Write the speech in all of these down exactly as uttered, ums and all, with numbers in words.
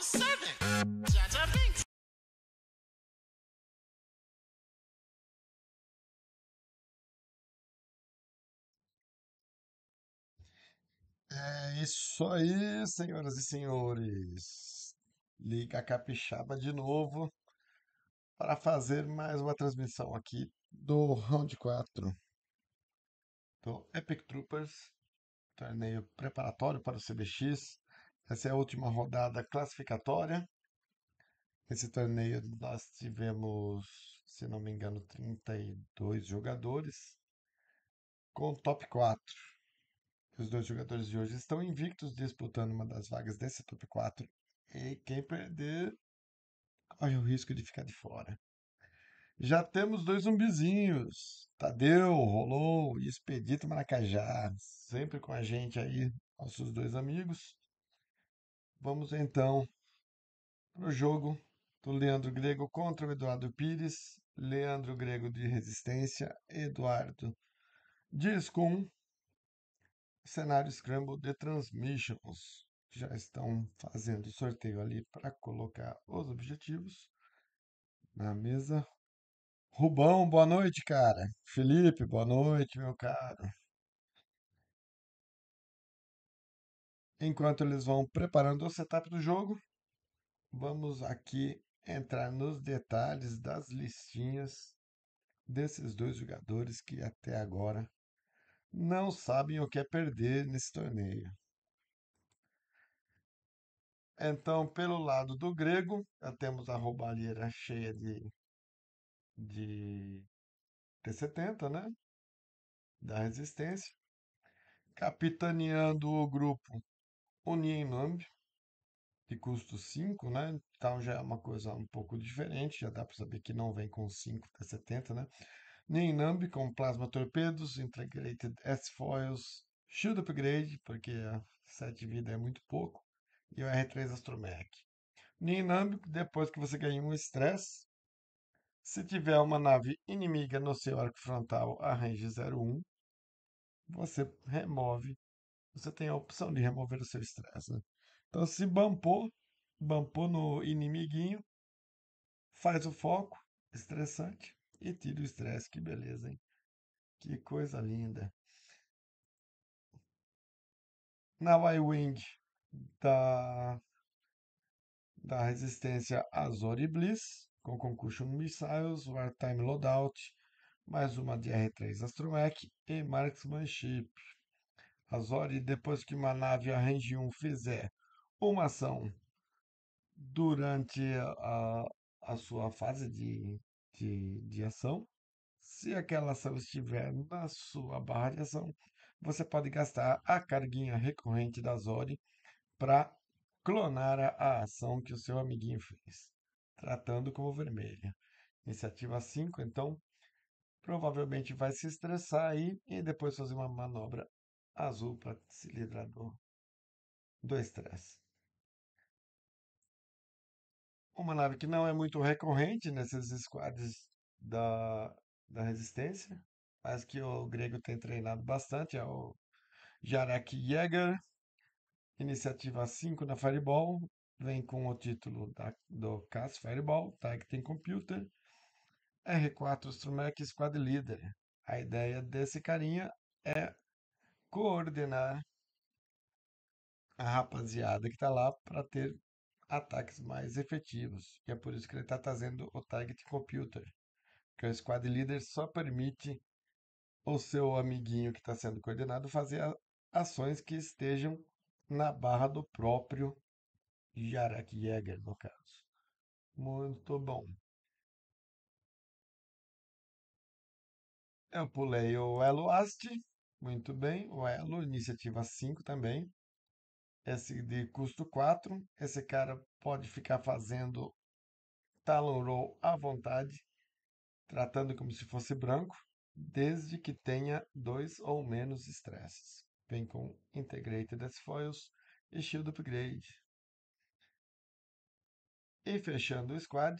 seven. Jar Jar Binks. É isso aí, senhoras e senhores. Liga a Capixaba de novo para fazer mais uma transmissão aqui do Round quatro do Epic Troopers, torneio preparatório para o C B X. Essa é a última rodada classificatória. Esse torneio nós tivemos, se não me engano, trinta e dois jogadores com top quatro. Os dois jogadores de hoje estão invictos disputando uma das vagas desse top quatro. E quem perder corre o risco de ficar de fora. Já temos dois zumbizinhos. Tadeu, Rolou e Expedito Maracajá. Sempre com a gente aí, nossos dois amigos. Vamos então para o jogo do Leandro Grego contra o Eduardo Pires. Leandro Grego de Resistência, Eduardo de Scum. Cenário Scramble de Transmissions. Já estão fazendo o sorteio ali para colocar os objetivos na mesa. Rubão, boa noite, cara. Felipe, boa noite, meu caro. Enquanto eles vão preparando o setup do jogo, vamos aqui entrar nos detalhes das listinhas desses dois jogadores que até agora não sabem o que é perder nesse torneio. Então, pelo lado do grego, já temos a roubalheira cheia de, de T setenta, né? Da resistência. Capitaneando o grupo, o Nienlamb, de custo cinco, né? Então já é uma coisa um pouco diferente, já dá para saber que não vem com cinco T setenta, né? Nienlamb com Plasma Torpedos, Integrated S-Foils, Shield Upgrade, porque a sete vida é muito pouco, e o R três Astromech. Nienlamb, depois que você ganha um estresse, se tiver uma nave inimiga no seu arco frontal a range zero um, você remove, você tem a opção de remover o seu estresse, né? Então, se bumpou, bumpou no inimiguinho, faz o foco, estressante, e tira o estresse. Que beleza, hein? Que coisa linda. Na Y-Wing da, da resistência Azori Bliss, com Concussion Missiles, Wartime Loadout, mais uma de R três Astromech e Marksmanship. Azori, depois que uma nave a range um fizer uma ação durante a, a sua fase de, de, de ação, se aquela ação estiver na sua barra de ação, você pode gastar a carguinha recorrente da Zori para clonar a, a ação que o seu amiguinho fez, tratando como vermelha. Iniciativa cinco, então, provavelmente vai se estressar aí e depois fazer uma manobra azul para se livrar do, do estresse. Uma nave que não é muito recorrente nesses squads da, da resistência, mas que o grego tem treinado bastante, é o Jarek Jäger, iniciativa cinco na Fireball, vem com o título da, do C A S Fireball, Tag Team Computer, R quatro Strumec Squad Leader. A ideia desse carinha é coordenar a rapaziada que está lá para ter ataques mais efetivos. E é por isso que ele está trazendo o Target Computer, que o Squad Leader só permite o seu amiguinho que está sendo coordenado fazer a- ações que estejam na barra do próprio Jarek Jäger, no caso. Muito bom. Eu pulei o Elo Ast, muito bem. O Elo, iniciativa cinco também. Esse de custo quatro. Esse cara pode ficar fazendo Talon Roll à vontade, tratando como se fosse branco, desde que tenha dois ou menos stresses. Vem com Integrated S-Foils e Shield Upgrade. E fechando o squad,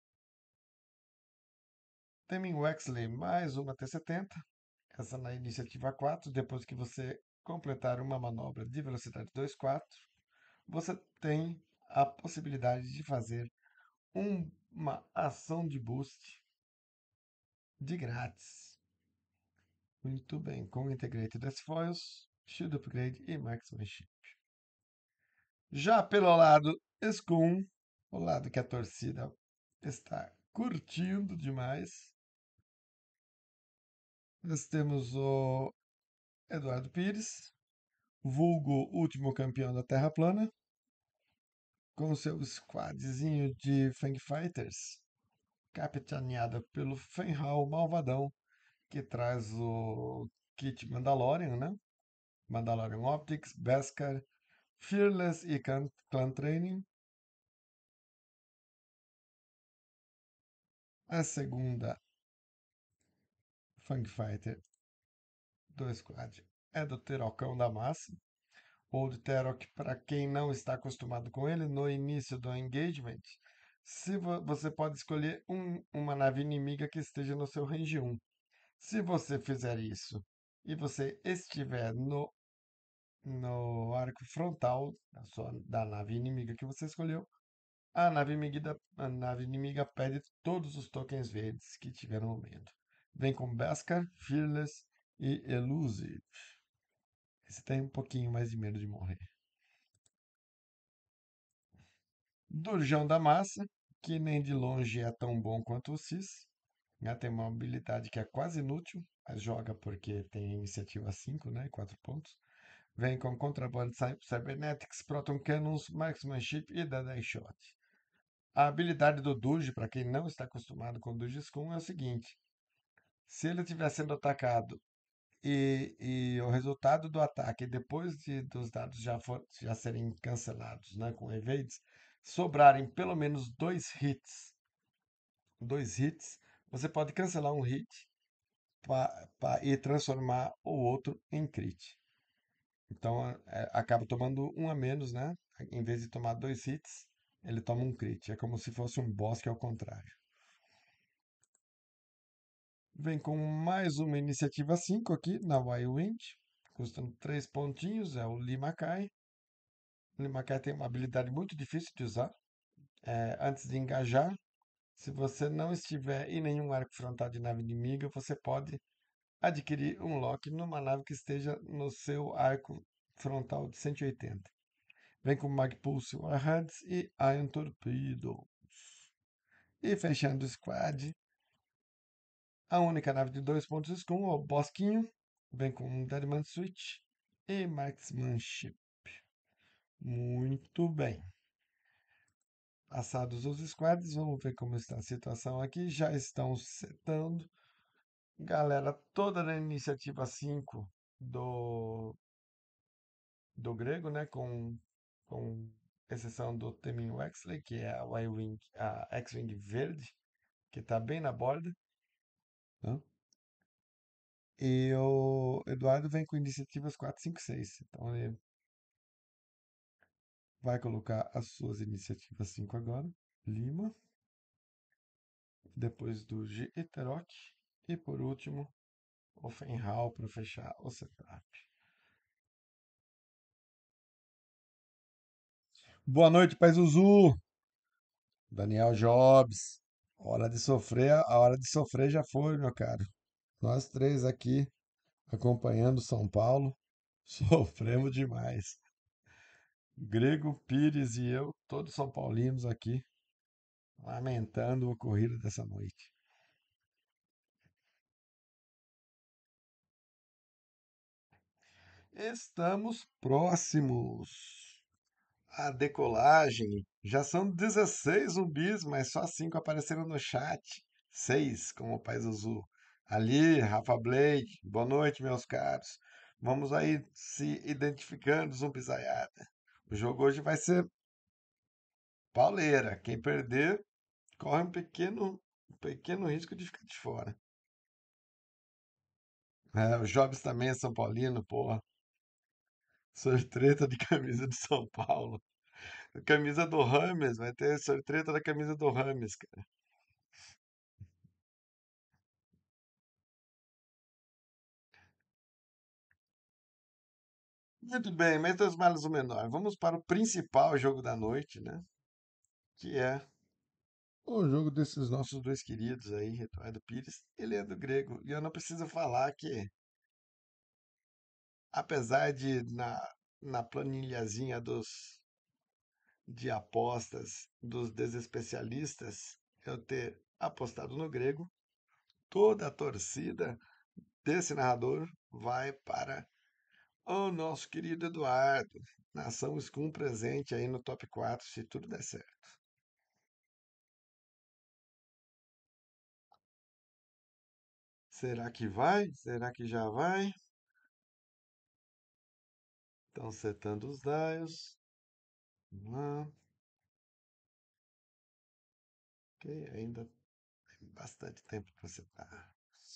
Temin Wexley mais uma T setenta. Essa na iniciativa quatro, depois que você completar uma manobra de velocidade dois quatro, você tem a possibilidade de fazer um- uma ação de boost de grátis. Muito bem, com Integrated S Foils, Shield Upgrade e Marksmanship. Já pelo lado Scum, o lado que a torcida está curtindo demais, nós temos o Eduardo Pires, vulgo último campeão da Terra Plana, com seu squadzinho de Fang Fighters, capitaneada pelo Fenral Malvadão, que traz o kit Mandalorian, né? Mandalorian Optics, Beskar, Fearless e Clan, Clan Training. A segunda Fang Fighter do squad é do Terocão da Massa, ou de Terok, para quem não está acostumado com ele, no início do engagement, se vo- você pode escolher um- uma nave inimiga que esteja no seu range um. Se você fizer isso e você estiver no, no arco frontal da, sua, da nave inimiga que você escolheu, a nave, inimiga, a nave inimiga perde todos os tokens verdes que tiver no momento. Vem com Beskar, Fearless e Elusive. Esse tem um pouquinho mais de medo de morrer. Durjão da Massa, que nem de longe é tão bom quanto o Cis. Né? Tem uma habilidade que é quase inútil, mas joga porque tem iniciativa cinco, né? quatro pontos. Vem com Contraband Cybernetics, Proton Cannons, Marksmanship e Deadeye Shot. A habilidade do Durge, para quem não está acostumado com Durge Scum, é o seguinte: se ele estiver sendo atacado e, e o resultado do ataque, depois de, dos dados já, for, já serem cancelados, né, com evades, sobrarem pelo menos dois hits, dois hits, você pode cancelar um hit pa, pa, e transformar o outro em crit. Então é, acaba tomando um a menos, né? Em vez de tomar dois hits, ele toma um crit. É como se fosse um boss que é o contrário. Vem com mais uma iniciativa cinco aqui na Wild, custando três pontinhos, é o Limakai. O Limakai tem uma habilidade muito difícil de usar. É, antes de engajar, se você não estiver em nenhum arco frontal de nave inimiga, você pode adquirir um lock numa nave que esteja no seu arco frontal de cento e oitenta. Vem com Magpulse Warheads e Ion Torpedoes. E fechando o squad, a única nave de dois pontos com o Bosquinho. Vem com um Deadman Switch e Marksmanship. Muito bem. Passados os squads, vamos ver como está a situação aqui. Já estão setando. Galera, toda na iniciativa cinco do, do grego, né? Com, com exceção do Temin Wexley, que é a Y-Wing, a X-Wing verde, que está bem na borda. Né? E o Eduardo vem com iniciativas quatro, cinco, seis. Então ele vai colocar as suas iniciativas cinco agora. Lima. Depois do G e Terok. E por último, o Fenral para fechar o setup. Boa noite, Paizuzu. Daniel Jobs. Hora de sofrer, a hora de sofrer já foi, meu caro. Nós três aqui acompanhando São Paulo, sofremos demais. Grego, Pires e eu, todos São Paulinos aqui, lamentando o ocorrido dessa noite. Estamos próximos à decolagem. Já são dezesseis zumbis, mas só cinco apareceram no chat. Seis, como o Pai Zuzu. Ali, Rafa Blake, boa noite, meus caros. Vamos aí se identificando, zumbizaiada. O jogo hoje vai ser pauleira. Quem perder, corre um pequeno, um pequeno risco de ficar de fora. É, o Jobs também é São Paulino, porra. Sortreta de camisa de São Paulo. Camisa do Rames, vai ter sortreta da camisa do Rames, cara. Muito bem, mas dos males o menor. Vamos para o principal jogo da noite, né? Que é o jogo desses nossos dois queridos aí, Eduardo Pires e Leandro Grego. E eu não preciso falar que, apesar de na, na planilhazinha dos, de apostas dos desespecialistas eu ter apostado no Grego, toda a torcida desse narrador vai para o nosso querido Eduardo. Nação Scum presente aí no top quatro se tudo der certo. Será que vai? Será que já vai? Estão setando os dials. Vamos lá. Ok, ainda tem bastante tempo para setar.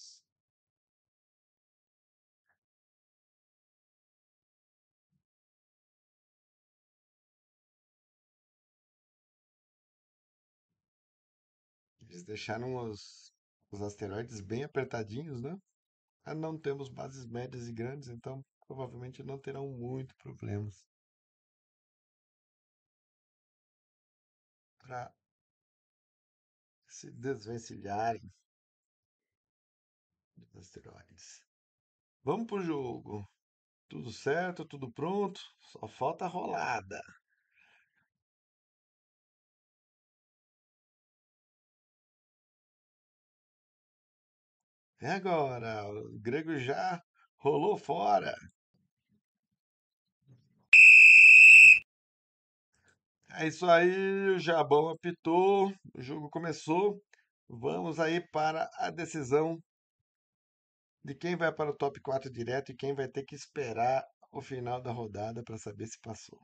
Eles deixaram os, os asteroides bem apertadinhos, né? Ah, não temos bases médias e grandes, então provavelmente não terão muito problemas para se desvencilharem dos asteroides. Vamos pro jogo. Tudo certo, tudo pronto, só falta a rolada. É agora, o grego já rolou fora. É isso aí, o Jabão apitou, o jogo começou. Vamos aí para a decisão de quem vai para o top quatro direto e quem vai ter que esperar o final da rodada para saber se passou.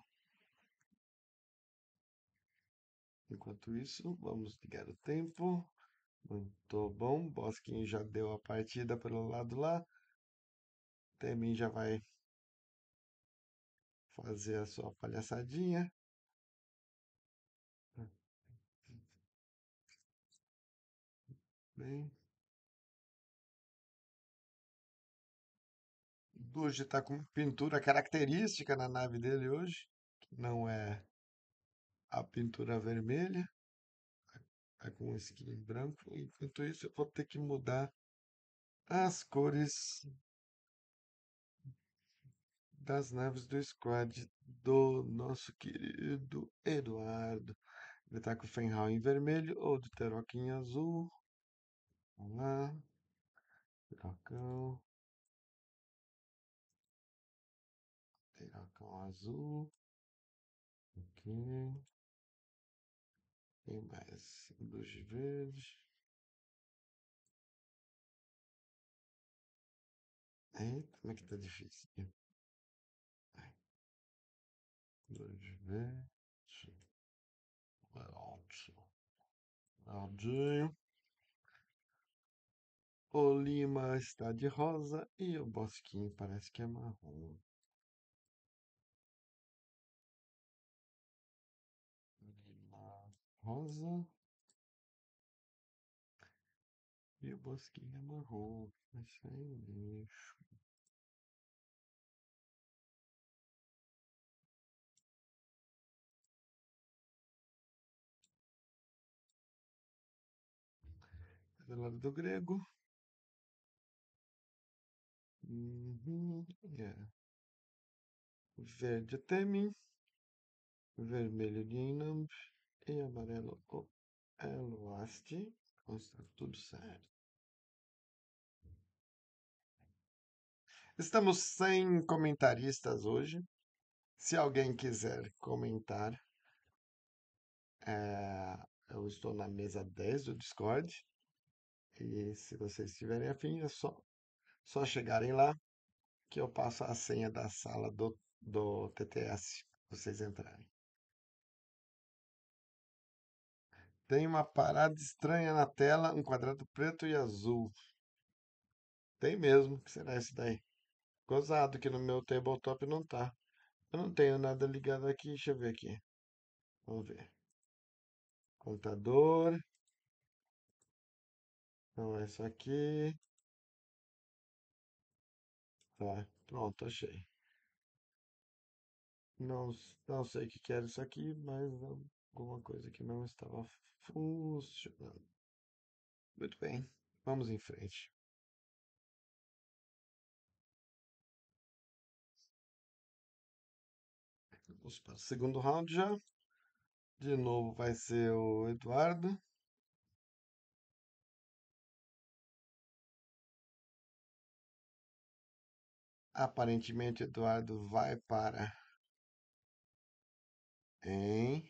Enquanto isso, vamos ligar o tempo. Muito bom, Bosquinho já deu a partida pelo lado lá. Temin já vai fazer a sua palhaçadinha. Bem, Buji está com pintura característica na nave dele hoje, que não é a pintura vermelha, é com skin branco. Enquanto isso, eu vou ter que mudar as cores das naves do squad do nosso querido Eduardo. Ele tá com o Fenral em vermelho ou do Teroc em azul. Vamos lá. Terocão. Terocão azul. Ok. Tem mais. Luz verde. Eita, como é que tá difícil aqui? Luz verde. Pronto. Aldinho. O Lima está de rosa e o Bosquinho parece que é marrom. Lima rosa e o Bosquinho é marrom. Isso aí, bicho. Do lado do grego. Uhum, é. Verde o Temin, vermelho de Inamp e amarelo o Eloast. Está tudo certo. Estamos sem comentaristas hoje. Se alguém quiser comentar, é, eu estou na mesa dez do Discord. E se vocês estiverem afim, é só, só chegarem lá que eu passo a senha da sala do, do T T S pra vocês entrarem. Tem uma parada estranha na tela, um quadrado preto e azul. Tem mesmo, que será isso daí? Gozado que no meu tabletop não tá. Eu não tenho nada ligado aqui, deixa eu ver aqui. Vamos ver. Computador. Não é isso aqui. Tá, pronto, achei. Não, s- não sei o que que era isso aqui, mas alguma coisa que não estava funcionando. Muito bem, vamos em frente. Vamos para o segundo round já. De novo vai ser o Eduardo. Aparentemente, Eduardo vai para em.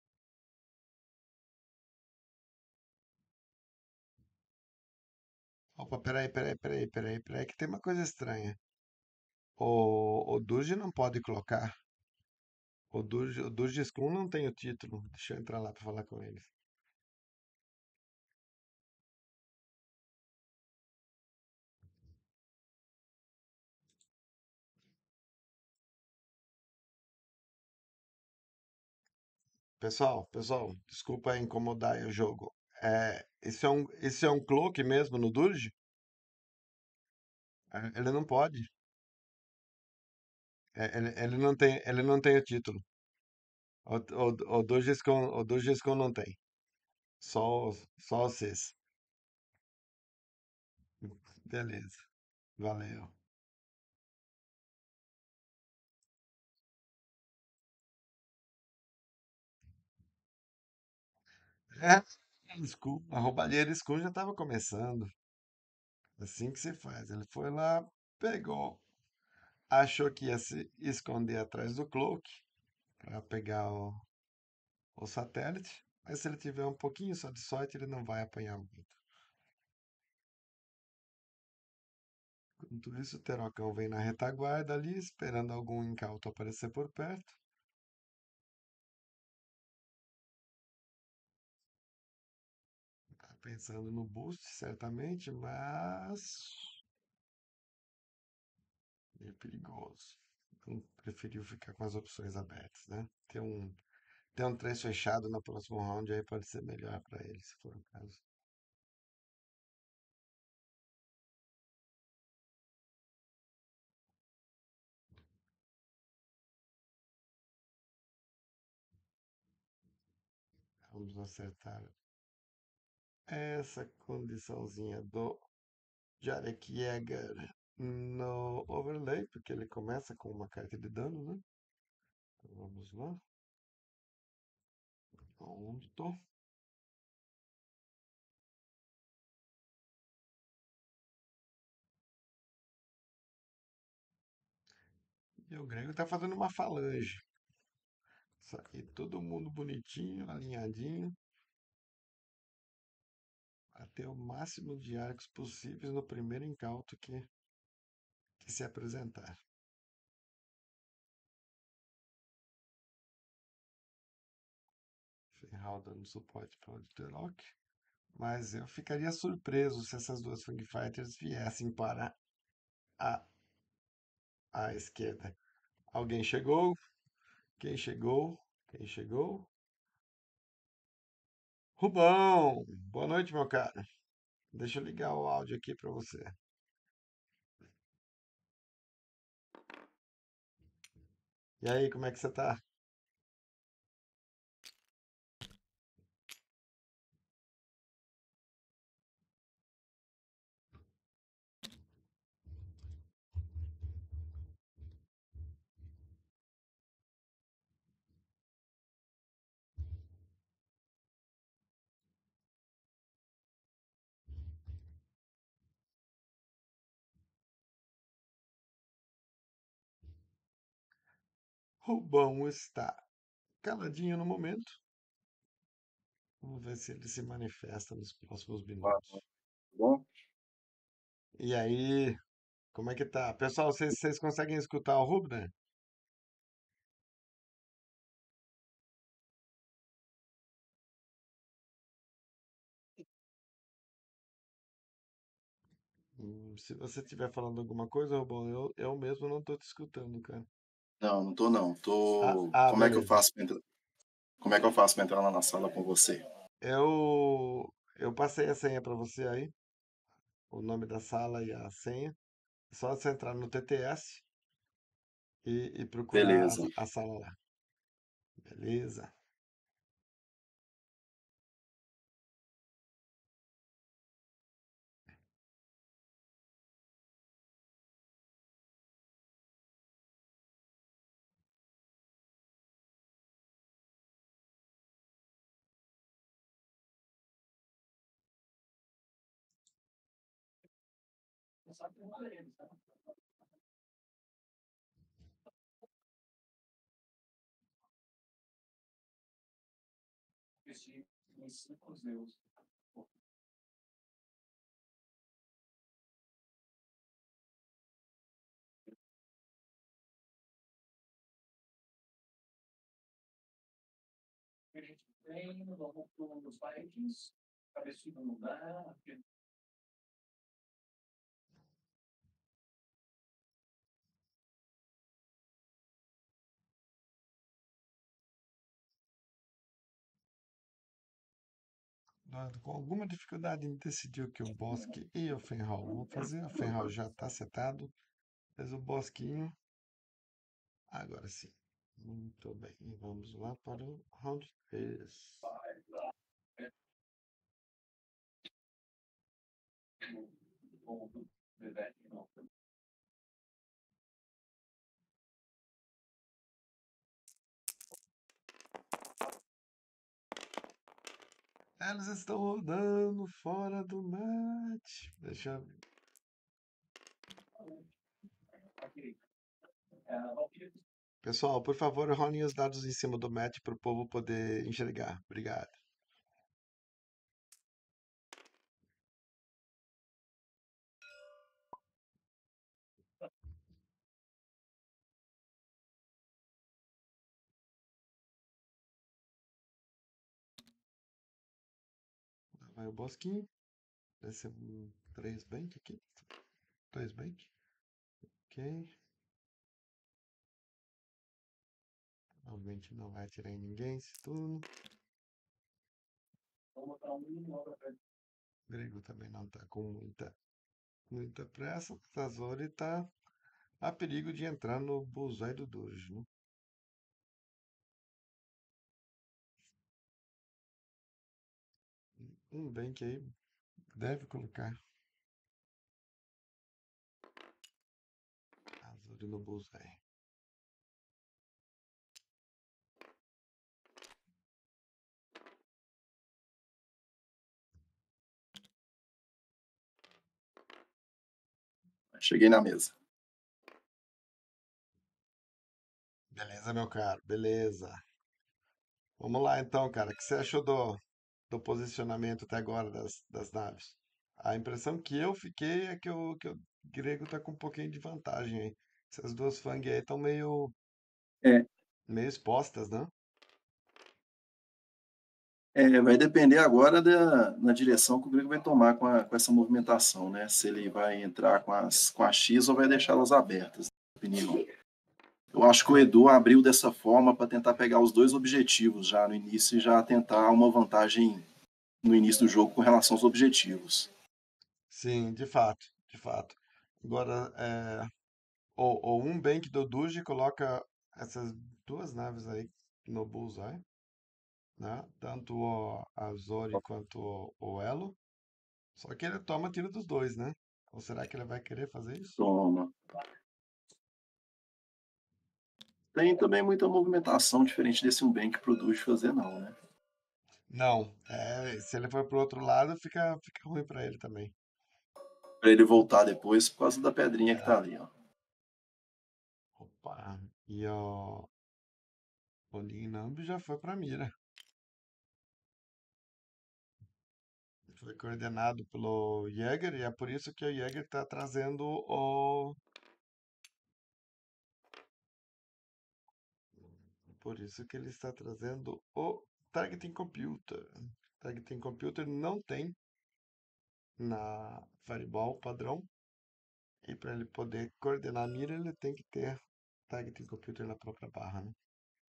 Opa, peraí, peraí, peraí, peraí, peraí, que tem uma coisa estranha. O, o Durge não pode colocar. O Durge, o Durge Scrum não tem o título. Deixa eu entrar lá para falar com eles. Pessoal, pessoal, desculpa incomodar aí o jogo. É, esse é um, esse é um cloak mesmo no Durge? É, ele não pode. É, ele, ele não tem, ele não tem o título. O, o, o Durge Scrum, o Durge Scrum não tem. Só, os- só vocês. Beleza. Valeu. É, desculpa, a roubalheira Scrum já estava começando. Assim que se faz. Ele foi lá, pegou, achou que ia se esconder atrás do cloak para pegar o, o satélite, mas se ele tiver um pouquinho só de sorte, ele não vai apanhar muito. Enquanto isso, o Terocão vem na retaguarda ali, esperando algum incauto aparecer por perto. Tá pensando no boost, certamente, mas é perigoso. Então, preferiu ficar com as opções abertas, né? Ter um, ter um três fechado no próximo round aí pode ser melhor para ele, se for o caso. Vamos acertar essa condiçãozinha do Jarek Jäger no overlay, porque ele começa com uma carta de dano, né? Então, vamos lá. Pronto. E o Grego tá fazendo uma falange. Isso aqui, todo mundo bonitinho, alinhadinho, para ter o máximo de arcos possíveis no primeiro incauto que, que se apresentar. Ferral dando suporte para o Turok. Mas eu ficaria surpreso se essas duas Fang Fighters viessem para a, a esquerda. Alguém chegou? Quem chegou? Quem chegou? Rubão! Boa noite, meu cara. Deixa eu ligar o áudio aqui para você. E aí, como é que você tá? Rubão está caladinho no momento. Vamos ver se ele se manifesta nos próximos Ah, minutos. bom? E aí, como é que tá? Pessoal, vocês, vocês conseguem escutar o Rubner? Hum, Se você estiver falando alguma coisa, Rubão, eu, eu mesmo não tô te escutando, cara. Não, não tô não. Ah, Tô. ah, Como é que eu beleza. faço pra entrar? Como é que eu faço para entrar lá na sala com você? Eu, eu passei a senha para você aí, o nome da sala e a senha. É só você entrar no T T S e, e procurar a, Beleza. sa- a sala lá. Beleza? Nós, com alguma dificuldade em decidir que o Bosque e o Fenhal vão fazer. O Fenhal já está setado, mas o Bosquinho, agora sim. Muito bem. E vamos lá para o round três. Eles estão rodando fora do match. Deixa eu... Pessoal, por favor, rolem os dados em cima do match para o povo poder enxergar. Obrigado. Lá vai o Bosquinho. Vai ser um três bank aqui. Dois bank. Ok. Provavelmente não vai atirar em ninguém esse turno. O Grego também não está com muita, muita pressa. O Tazori está a perigo de entrar no bullseye do Doge, né? Um bank aí deve colocar Tazori no bullseye. Cheguei na mesa. Beleza, meu caro, beleza. Vamos lá então, cara. O que você achou do, do posicionamento até agora das, das naves? A impressão que eu fiquei é que o, que o grego tá com um pouquinho de vantagem aí. Essas duas Fang aí estão meio, É, meio expostas, né? é, vai depender agora da na direção que o Grego vai tomar com, a- com essa movimentação, né? Se ele vai entrar com as com a X ou vai deixá-las abertas, na minha opinião. Eu acho que o É, Edu abriu dessa forma para tentar pegar os dois objetivos já no início e já tentar uma vantagem no início do jogo com relação aos objetivos. sim, de fato, de fato. Agora, é, ou, ou um bank do Doge coloca essas duas naves aí no bullseye, né? Tanto o Azori quanto o, o Elo. Só que ele toma tiro dos dois, né? Ou será que ele vai querer fazer isso? Toma. Tem também muita movimentação diferente desse um bem que produz fazer, não, né? Não, é, se ele for pro outro lado, fica, fica ruim pra ele também. Para ele voltar depois por causa da pedrinha que É, tá ali, ó. opa, e o, o Lingnamb já foi pra mira. Foi coordenado pelo Jäger e é por isso que o Jäger tá trazendo o. Por isso que ele está trazendo o Targeting Computer. Targeting Computer não tem na Fireball padrão. E para ele poder coordenar a mira, ele tem que ter Targeting Computer na própria barra, né?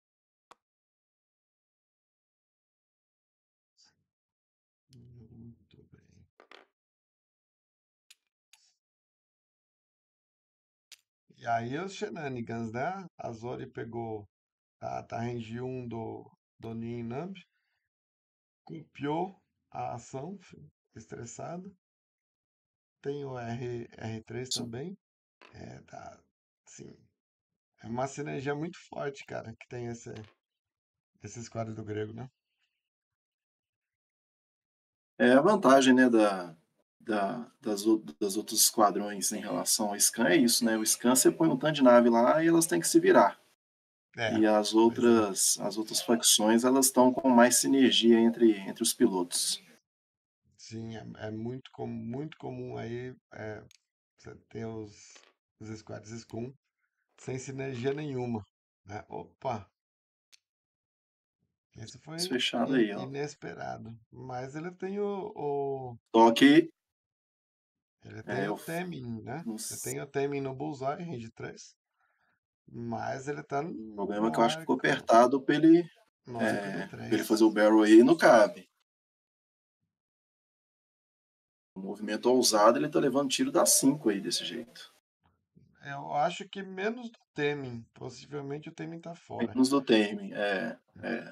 Muito bem. E aí os shenanigans, né? A Zori pegou a, a range um do, do Ninamp, copiou a ação, fi- estressado. Tem o R, R3 Isso. também. É, tá, sim. É uma sinergia muito forte, cara, que tem esse, esse squad do grego, né? É a vantagem, né, da, da, das, ou- das outros esquadrões em relação ao Scan é isso, né? O Scan você põe um tanto de nave lá e elas têm que se virar. É, E as pois é. outras, as outras facções, elas estão com mais sinergia entre, entre os pilotos. Sim, é, é muito, com, muito comum aí é, você ter os, os squads Scum sem sinergia nenhuma, né? Opa, esse foi Fechado i- aí, ó. inesperado. Mas ele tem o, o- Só que ele tem é, o eu, Temin, né? não Ele s- tem o Temin no Bullseye, range três, mas ele tá o problema é que no eu acho que ficou arco, apertado para ele, no arco é, d pra ele três. fazer o barrel aí, não cabe. O movimento ousado, ele tá levando tiro da cinco aí desse jeito. Eu acho que menos do Temin. Possivelmente o Temin tá fora. Menos do timing, é, é.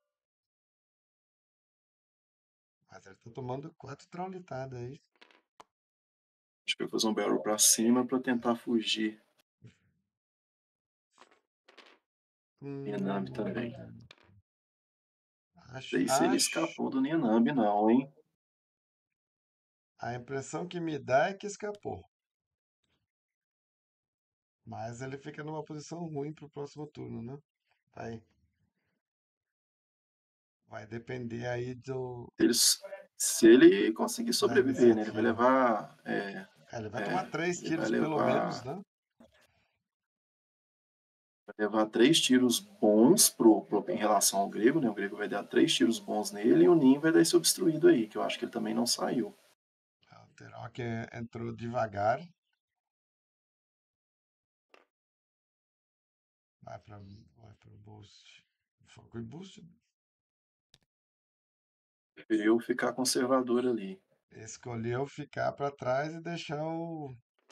Mas ele tá tomando quatro traulitadas aí. Acho que eu vou fazer um barrel para cima para tentar fugir. Nianami também. Hum, acho, Sei se ele acho. escapou do Nianami, não, hein? A impressão que me dá é que escapou. Mas ele fica numa posição ruim pro próximo turno, né? Vai, vai depender aí do, Se ele, se ele conseguir da sobreviver, né? Ele vai iniciativa. levar. É, É, ele vai tomar é, três ele vai tiros pelo menos, levar. né? Vai levar três tiros bons pro, pro- em relação ao grego, né? O grego vai dar três tiros bons nele e o Nin vai dar esse obstruído aí, que eu acho que ele também não saiu. O Teroc entrou devagar. Vai para vai pro boost. Foco e boost. Preferiu ficar conservador ali. Escolheu ficar para trás e deixar o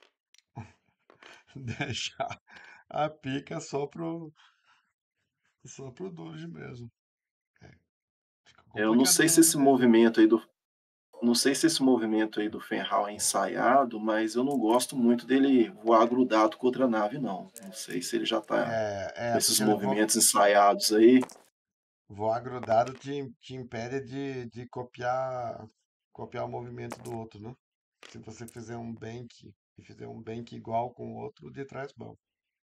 deixar a pica só pro só pro Doge mesmo. É, fica Eu não complicado sei pro se lado esse dele. movimento aí do. Não sei se esse movimento aí do Fenral é ensaiado, mas eu não gosto muito dele voar grudado com outra nave, não. Não sei se ele já tá É, com é, esses porque ele vo, movimentos ensaiados aí. voar grudado te, te impede de, de copiar copiar o movimento do outro, né? Se você fizer um bank e fizer um bank igual com o outro, o de trás bom.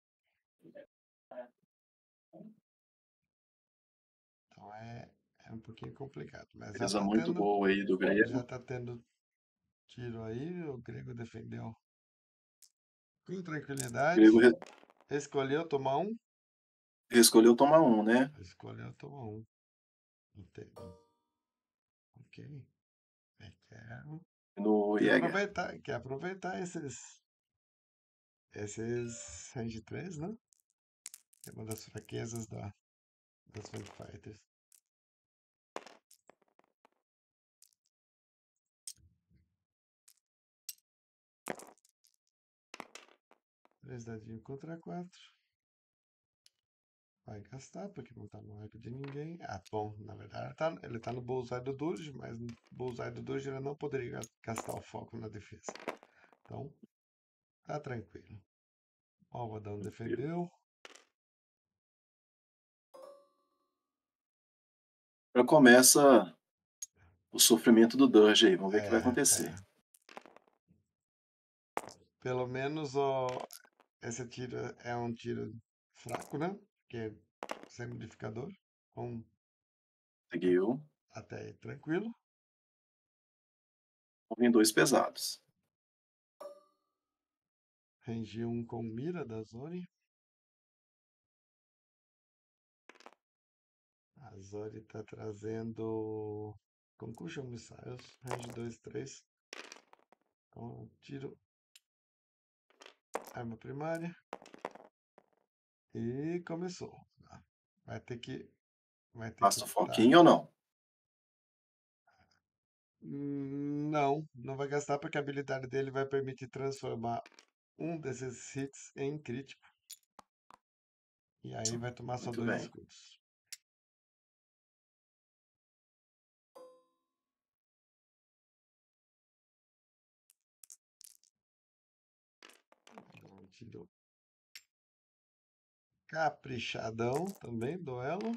Então é, é um pouquinho complicado. Mas já Coisa tá muito tendo, boa aí do já grego. tá tendo tiro aí, o grego defendeu com O grego tranquilidade. re- Escolheu tomar um, escolheu tomar um, né? escolheu tomar um. Entendi. Ok. É, quer, No quer Jäger. aproveitar, quer aproveitar esses, esses range três, né? É uma das fraquezas da, das Fang Fighters. Três dadinhos contra quatro. Vai gastar, porque não tá no arco de ninguém. Ah, bom, na verdade ele tá, ele tá no bullseye do Doge, mas no bullseye do Doge ele não poderia gastar o foco na defesa. Então, tá tranquilo. O Alvadão defendeu. Já começa o sofrimento do Durge aí. Vamos ver o que vai É, acontecer. é. Pelo menos ó, esse tiro é um tiro fraco, né? Que é sem modificador. Com Seguiu. até aí tranquilo. Vão vir dois pesados. Range um com mira da Zori. A Zori tá trazendo Concussion Missiles. Range dois, três. Com tiro. Arma primária. E começou. Vai ter que. Vai ter que Basta o tá. foquinho ou não? Hum, Não, não vai gastar porque a habilidade dele vai permitir transformar um desses hits em crítico. E aí vai tomar só Muito dois bem. escudos. Então, tirou. Caprichadão também, duelo.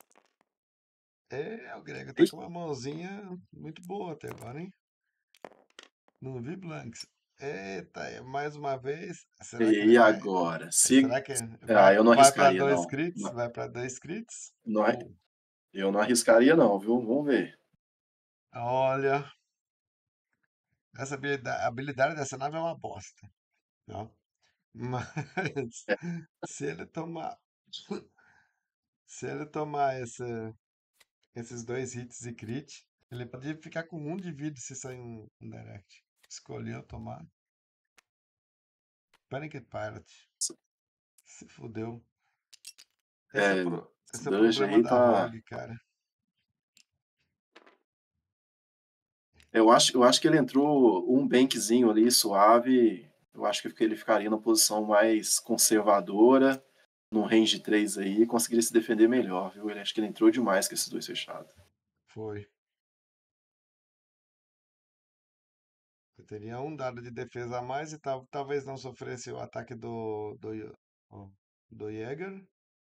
É, o Grego tá Ih, com uma mãozinha muito boa até agora, hein? Não vi Blanks. Eita, é mais uma vez. Será que ele e vai. agora? Se... Será que Ah, vai, eu não vai para arriscaria, dois não. crits? Não, Vai para dois crits? não arri- Ou. eu não arriscaria, não, viu? Vamos ver. Olha, essa habilidade, a habilidade dessa nave é uma bosta. Ó. Mas É, se ele tomar. Se ele tomar esse, esses dois hits e crit, ele pode ficar com um de vida se sair um, um direct. Escolheu tomar. Panicked Pilot. Se fudeu. Esse é, o é, pro- esse esse é o Dungeon problema aí da tá. Rogue, cara. Eu acho, eu acho que ele entrou um bankzinho ali suave. Eu acho que ele ficaria na posição mais conservadora, num range três aí, e conseguiria se defender melhor, viu? Ele acho que ele entrou demais com esses dois fechados. Foi. Eu teria um dado de defesa a mais e tal, talvez não sofresse o ataque do, do, Ye- ó, do Jäger.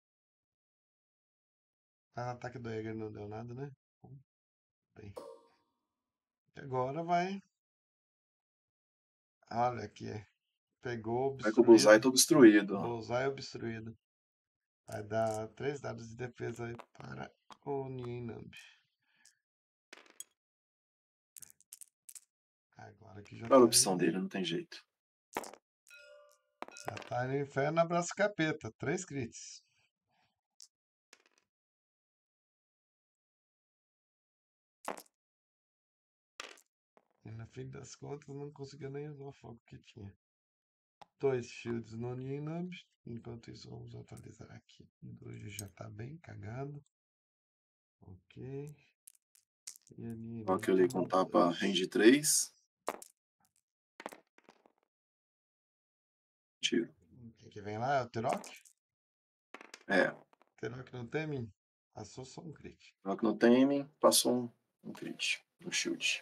Ah, o ataque do Jäger não deu nada, né? Bom, bem. E agora vai. Olha aqui. Pegou Vai que o Bullseye obstruído. tá obstruído, ó. Bullseye obstruído. Vai dar três dados de defesa aí para o Nienamb. Agora que já Qual era a tá opção indo. dele? Não tem jeito. Já tá no inferno, abraço capeta. Três crits. E no fim das contas não conseguiu nem usar o fogo que tinha. Dois shields no Ninub. Enquanto isso, vamos atualizar aqui. Hoje já tá bem cagado. Ok. E a Ó, Ninub que eu li com tomou tapa dois. range três. Tiro. Quem que vem lá é o Turok. É, Turok não teme? Passou só um crit. Rock no timing, passou um, um crit, um shield.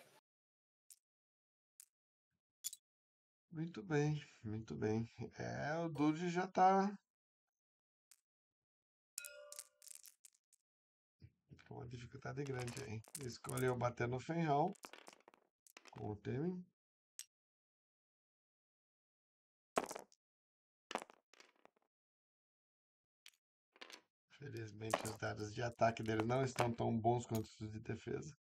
Muito bem, muito bem. É, o Dude já tá com uma dificuldade grande aí. Escolheu bater no Fenral com o Temin. Felizmente os dados de ataque dele não estão tão bons quanto os de defesa.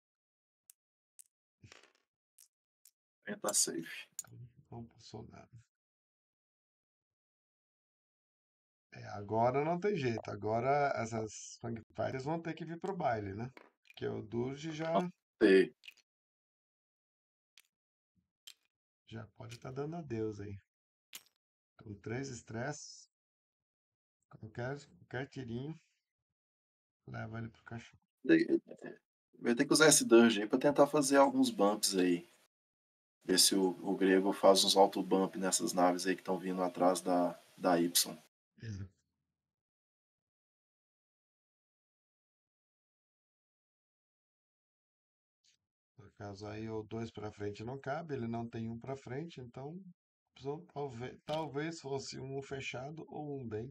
Tá safe. Então não passou nada. É, agora não tem jeito. Agora essas Fang Fighters vão ter que vir pro baile, né? Porque o Durge já, Sei. já pode estar dando adeus aí. Com três estresses, qualquer, qualquer tirinho leva ele pro cachorro. Vai ter que usar esse Dungeon aí pra tentar fazer alguns bumps aí. Ver se o, o grego faz uns auto bump nessas naves aí que estão vindo atrás da, da Y. Uhum. No caso aí, o dois para frente não cabe, ele não tem um para frente, então opção talvez, talvez fosse um fechado ou um bank,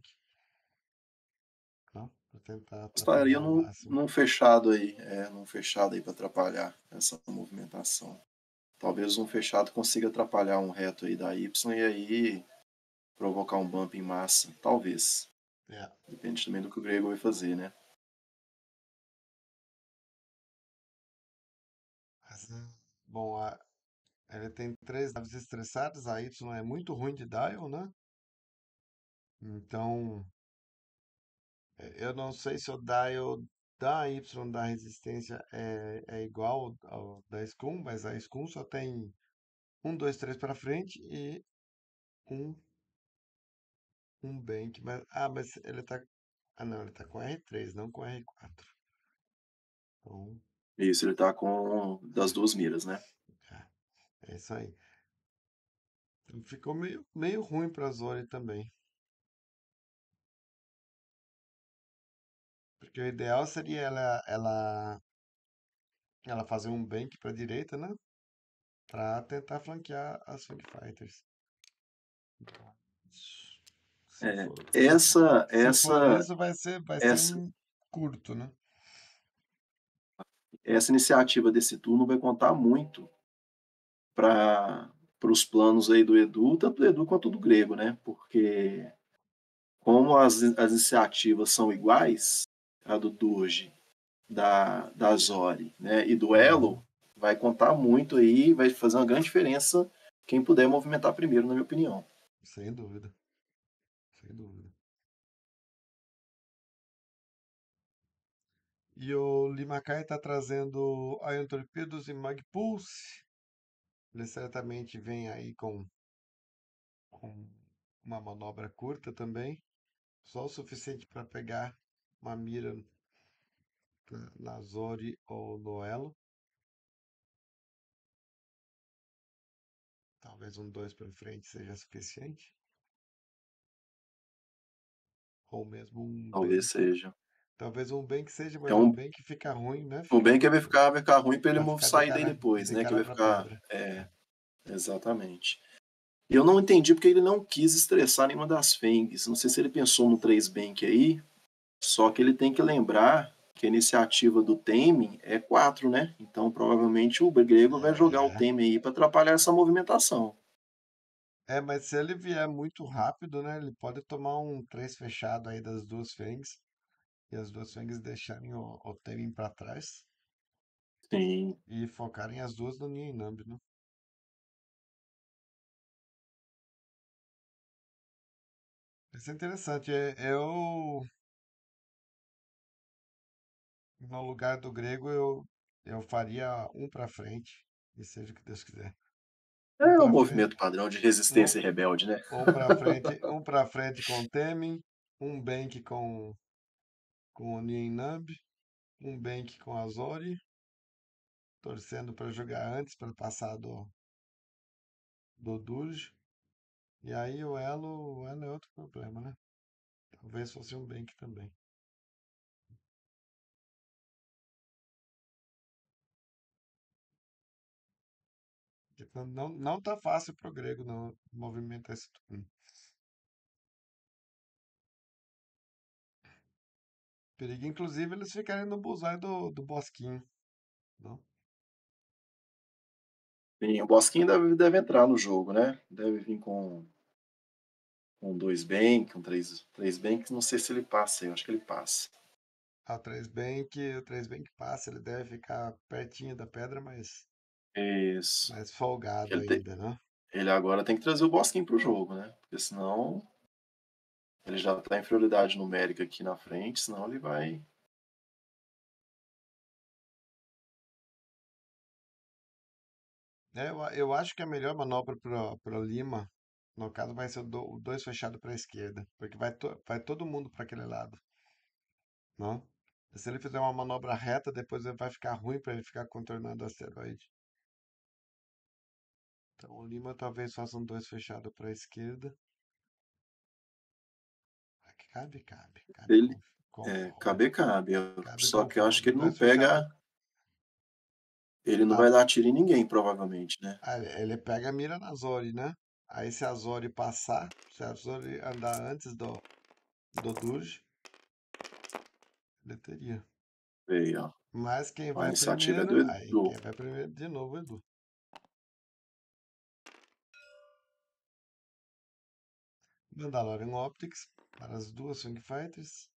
né? Para tentar Estaria atrapalhar ao num, máximo. num fechado aí, é, num fechado aí para atrapalhar essa movimentação. Talvez um fechado consiga atrapalhar um reto aí da Y e aí provocar um bump em massa. Talvez. É, Depende também do que o grego vai fazer, né? mas, né, bom, a, ele tem três naves estressadas, a Y é muito ruim de dial, né? Então, é, eu não sei se o dial da Y da resistência é, é igual ao da Scum, mas a Scum só tem um, dois, três para frente e um, um bank. Mas, ah, mas ele tá. Ah, não, ele tá com R três, não com R quatro. Então, Isso, ele tá com das duas miras, né? é, é isso aí. Então ficou meio, meio ruim pra Zori também. Porque o ideal seria ela, ela, ela fazer um bank pra direita, né? Pra tentar flanquear as Fang Fighters. Se É, for, se for, essa, se for essa, isso, vai ser, vai ser essa, um curto, né? essa iniciativa desse turno vai contar muito para os planos aí do Edu, tanto do Edu quanto do Grego, né? Porque como as, as iniciativas são iguais, a do Doge, da, da Zori, né? E do Uhum. Elo, vai contar muito aí, vai fazer uma grande diferença quem puder movimentar primeiro, na minha opinião. Sem dúvida, sem dúvida. E o Limacai está trazendo Ion Torpedos e Magpulse. Ele certamente vem aí com, com uma manobra curta também. Só o suficiente para pegar uma mira na, na Zori ou no Elo. Talvez um dois para frente seja suficiente. Ou mesmo um Talvez bem. seja. Talvez um bem que seja, É mas um um, bem que fica ruim, né? o Fica bem que vai ficar, vai ficar ruim para ele para mov- ficar de sair daí cara, depois, de né? Que cara vai para ficar. pedra. É, exatamente. E eu não entendi porque ele não quis estressar nenhuma das Fengs. Não sei se ele pensou no três Bank aí, só que ele tem que lembrar que a iniciativa do Temin é quatro, né? Então provavelmente o grego vai jogar o É, Temin aí para atrapalhar essa movimentação. é, mas se ele vier muito rápido, né? Ele pode tomar um três fechado aí das duas Fangs. E as duas Fangs deixarem o, o Temin pra trás. Sim. E focarem as duas no Nienambi, né? Isso é interessante. é- Eu, no lugar do grego, eu, eu faria um pra frente. E seja o que Deus quiser. Um É o pra frente. movimento padrão de Um, resistência e rebelde, né? um pra frente. Um pra frente com o Temin. Um Bank com, com o Nienambi. Um Bank com a Zori. Torcendo para jogar antes, para passar do, do Durge. E aí o elo, o elo é outro problema, né? Talvez fosse um Bank também. Tipo, não, não tá fácil pro grego não movimentar esse turno. Perigo, inclusive, eles ficarem no bullseye do, do Bosquinho. Não? Sim, o Bosquinho deve, deve entrar no jogo, né? Deve vir com com dois Bank, com três, três Bank. Não sei se ele passa aí, eu acho que ele passa. Ah, o três Bank, o três Bank passa, ele deve ficar pertinho da pedra, mas Isso. mais folgado Ele, tem, ainda, né? ele agora tem que trazer o Bosquinho pro jogo, né? Porque senão ele já tá em prioridade numérica aqui na frente, senão ele vai. É, eu, a- eu acho que a melhor manobra pro, pro Lima, no caso, vai ser o do- o dois fechado para a esquerda, porque vai, to- vai todo mundo para aquele lado, não? Se ele fizer uma manobra reta, depois ele vai ficar ruim para ele ficar contornando o asteroide. Então o Lima talvez faça um dois fechado para a esquerda. Ah, que Cabe, cabe, cabe Ele, com, com é, folga. caber cabe. Cabe Só com que eu acho que folga. ele não Dois fechado. pega. Ele não Ah, vai dar tiro em ninguém, provavelmente, né? ah, ele pega a mira na Zori, né? Aí se a Zori passar, se a Zori andar antes do, do Durge, ele teria. Aí, ó. Mas quem A vai iniciativa é primeiro, do aí Edu. quem vai primeiro de novo, Edu. Mandalorian Optics para as duas Swing Fighters.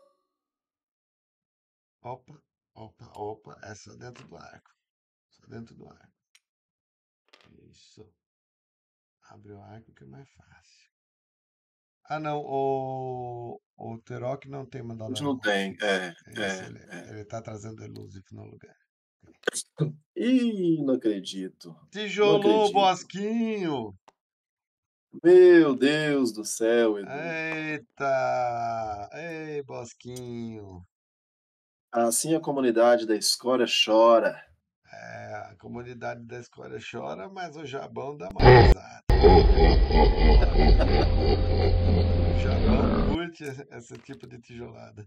Opa, opa, opa, é só dentro do arco. Só dentro do arco. Isso. Abre o arco que é mais fácil. Ah, não, o, o Turok não tem Hoje Mandalorian não tem. Optics. É, É isso, é, ele, é. ele tá trazendo Elusive no lugar. Ih, não acredito. Não Tijolou, acredito. Bosquinho! Meu Deus do céu, Edu. Eita! Ei, Bosquinho! Assim a comunidade da escória chora. É, comunidade da escola chora, mas o Jabão dá uma risada. Olha aí, ó. O Jabão curte esse esse tipo de tijolada.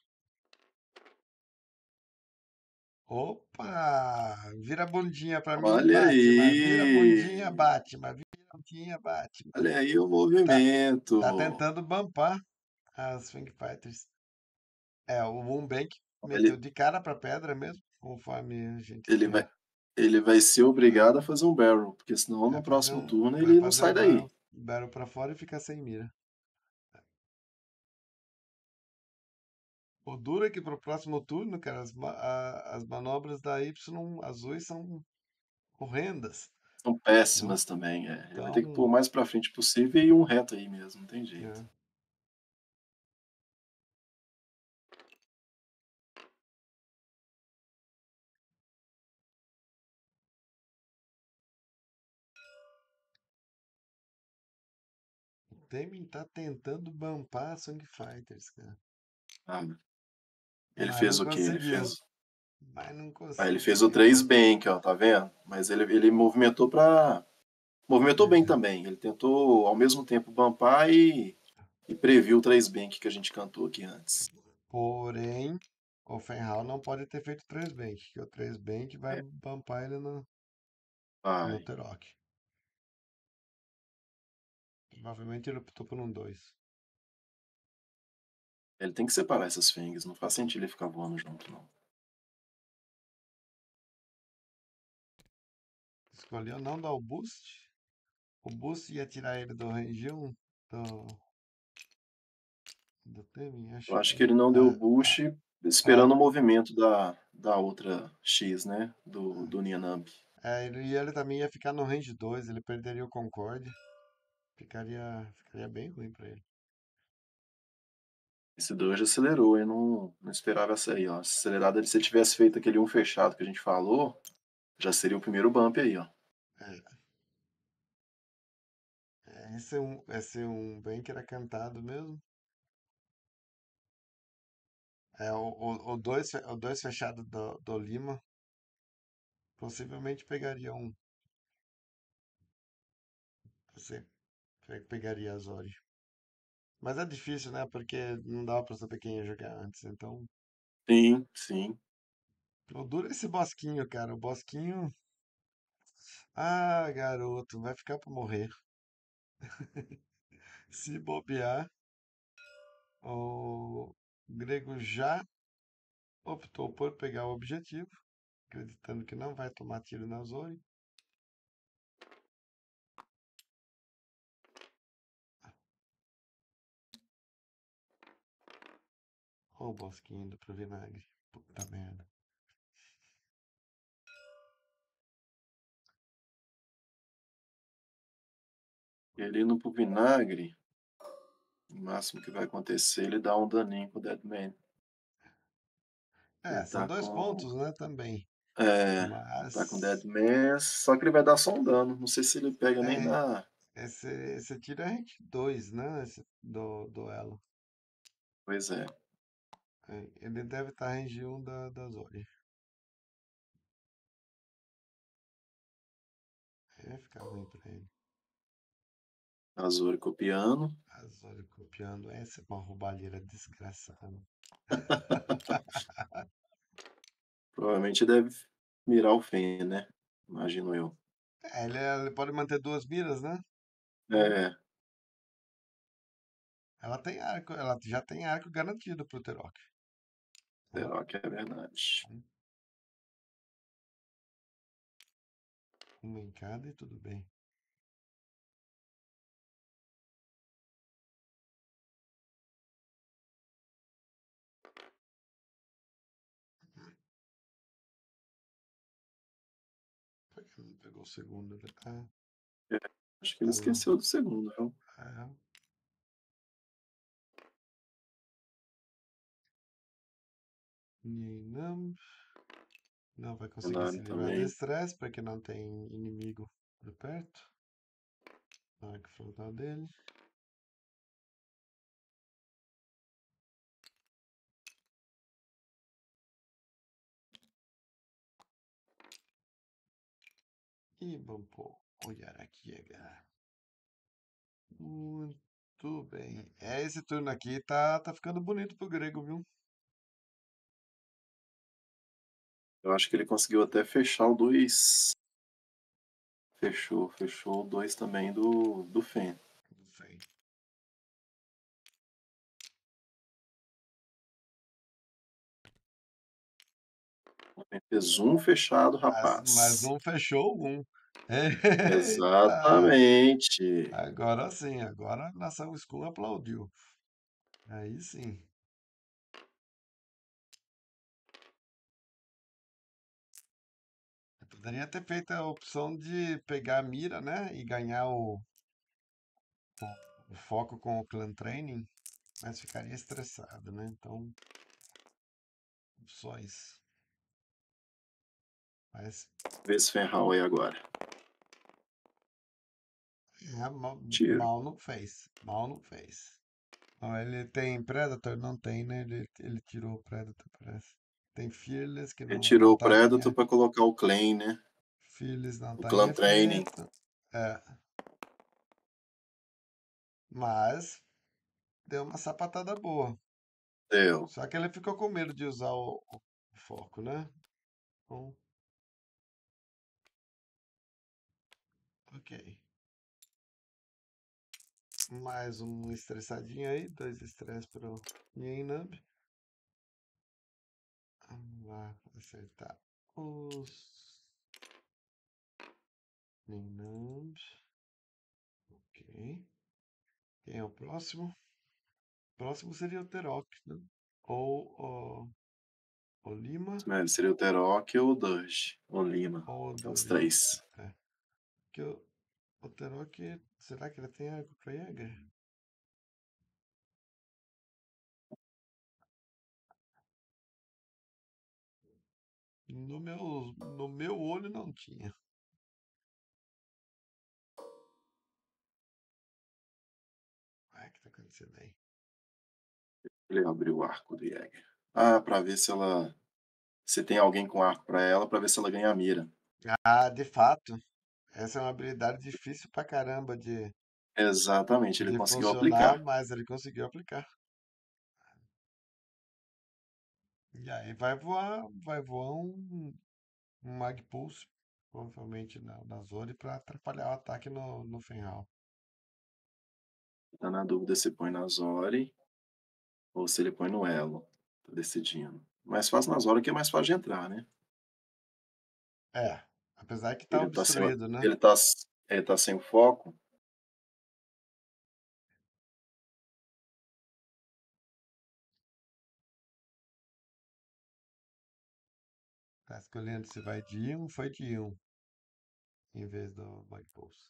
Opa! Vira a bundinha pra mim, Olha Batman. Vira a bundinha, aí. Batman. Vira a bundinha, Batman. Olha aí o Tá, movimento. tá tentando bumpar as Swing Fighters. É, o Moonbank meteu Ele, de cara pra pedra mesmo, conforme a gente ele vai, tinha. ele vai ser obrigado a fazer um barrel, porque senão Vai no fazer próximo um, turno vai ele não fazer sai um barrel, daí. barrel pra fora e ficar sem mira. O duro é que pro próximo turno, cara, as, ma- a- as manobras da Y azuis são horrendas, São né? péssimas também. É. Ele vai ter que pôr o Então, mais pra frente possível e um reto aí mesmo, não tem jeito. é, o Temin tá tentando bumpar a Song Fighters, cara. Ah, ele Mas não fez o quê? Ele conseguiu. fez. Mas não Ah, ele conseguiu, fez o três cara. bank, ó, tá vendo? Mas ele, ele movimentou pra. Movimentou bem É. também. Ele tentou ao mesmo tempo bumpar e, e previu o três bank que a gente cantou aqui antes. Porém, o Fenhal não pode ter feito três bank, que o três bank vai É, bumpar ele no, no vai. Turok. Provavelmente ele optou por um dois. Ele tem que separar essas fengs, não faz sentido ele ficar voando junto, não. Escolheu não dar o boost. O boost ia tirar ele do range um do, do Temin, Eu acho acho que. que ele não deu Ah, ah, boost é, esperando o movimento da, da outra X, né? Do, do Nianamp. é, ele, e ele também ia ficar no range dois, ele perderia o Concorde. Ficaria, ficaria bem ruim pra ele. Esse dois acelerou, eu não, não esperava essa aí, ó. Acelerada, se ele tivesse feito aquele um fechado que a gente falou, já seria o primeiro bump aí, ó. É, é, esse é um, esse é um bem que era cantado mesmo. É, o, o, o dois, fe- o dois fechado do, do Lima possivelmente pegaria um. Você pe- pegaria a Zori. Mas é difícil, né? Porque não dava pra saber quem ia jogar antes. Então, Sim, sim. o duro é esse Bosquinho, cara. O Bosquinho. Ah, garoto, vai ficar pra morrer. Se bobear, o Grego já optou por pegar o objetivo, acreditando que não vai tomar tiro na Zori. Ó o Bosquinho indo pro vinagre. Puta merda. Ele indo pro vinagre, o máximo que vai acontecer, ele dá um daninho com o Deadman. É, Ele são tá dois com. pontos, né, também. É, ele tá com Mas, Deadman, só que ele vai dar só um dano. Não sei se ele pega nem é, na. esse, esse tiro é rank dois, né, esse do duelo. Pois é. É, ele deve estar range um da, da Zori. É, fica ruim pra ele. Azuri copiando. A Zori copiando, essa é uma roubalheira desgraçada. Provavelmente deve mirar o Fen, né? Imagino eu. É, ele, ele pode manter duas miras, né? Então, É, ela tem arco, ela já tem arco garantido pro Turok, né? será que é verdade? Uma em cada e tudo bem. Por que não pegou o segundo? Ah, É, acho que ele tá não. esqueceu do segundo, viu? Ah, não, não vai conseguir se Cenário livrar do também. estresse, porque não tem inimigo por perto. Arco frontal dele. E vamos olhar aqui agora. Muito bem. É, esse turno aqui tá, tá ficando bonito pro grego, viu? Eu acho que ele conseguiu até fechar o dois. Fechou, fechou o dois também do, do Fen. Não sei. Fez um fechado, Mas, mas rapaz. não fechou um. Eita! Exatamente. Agora sim, agora a Nação School aplaudiu. Aí sim. Eu poderia ter feito a opção de pegar a mira, né? E ganhar o, o, o foco com o clan training, mas ficaria estressado, né? Então, opções. Mas Vê se ferrar aí agora. é, mal, Tiro. mal não fez. Mal não fez. Ó, ele tem Predator? Não tem, né? Ele, ele tirou o Predator, parece. Tem Fearless, que Ele não, não tirou o estaria. Predator pra colocar o Claim, né? Fearless não O tá em Clan Training. efeito. É, mas deu uma sapatada boa. Deu. Só que ele ficou com medo de usar o, o foco, né? Então, ok. Mais um estressadinho aí. Dois estresses pro Yainub. Vamos lá, acertar os Yainub. Ok. Quem é o próximo? O próximo seria o Terok, né? Ou o, o Lima É, seria o Terok ou o Dodge. Ou Lima. ou o É os Dorime. três. É. Que o, o Terok, será que ele tem arco pra Jäger? No meu, no meu olho não tinha. Ai, o que tá acontecendo aí? Ele abriu o arco do Jäger. Ah, pra ver se ela. Se tem alguém com arco pra ela, pra ver se ela ganha a mira. Ah, de fato. Essa é uma habilidade difícil pra caramba de, Exatamente, ele de conseguiu funcionar, aplicar. mas ele conseguiu aplicar. E aí vai voar, vai voar um, um Magpulse, provavelmente na, na Zone, pra atrapalhar o ataque no, no Fenral. Tá na dúvida se põe na Zori ou se ele põe no Elo. Tá decidindo. Mais fácil na Zori que é mais fácil de entrar, né? É, apesar que tá Ele tá sem, obstruído, né? ele tá, ele tá sem foco. Tá escolhendo se vai de um, foi de um, em vez do Magpulse.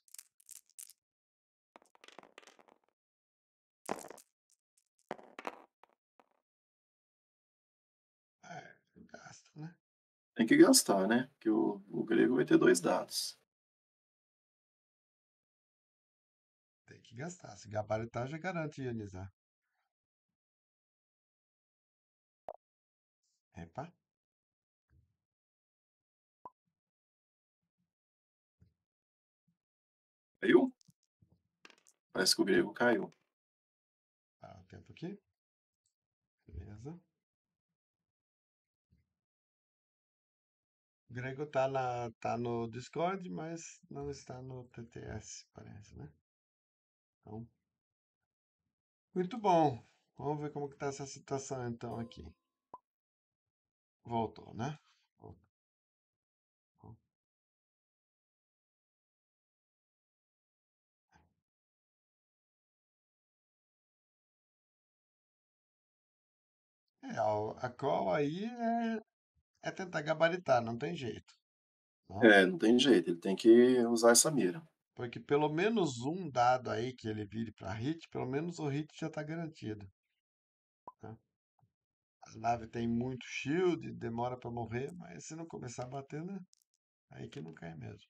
É, gasta, né? Tem que gastar, né? Porque o, o grego vai ter dois dados. Tem que gastar. Se gabaritar, já garante ionizar. Epa. Caiu? Parece que o grego caiu. Para o tempo aqui. Beleza. O Grego tá, na, tá no Discord, mas não está no T T S, parece, né? Então, muito bom. Vamos ver como que tá essa situação então aqui. Voltou, né? Voltou. É, ó, a call aí é, é tentar gabaritar, não tem jeito. Né? É, não tem jeito, ele tem que usar essa mira. Porque pelo menos um dado aí que ele vire para hit, pelo menos o hit já está garantido. Né? A nave tem muito shield, demora para morrer, mas se não começar a bater, né? Aí que não cai mesmo.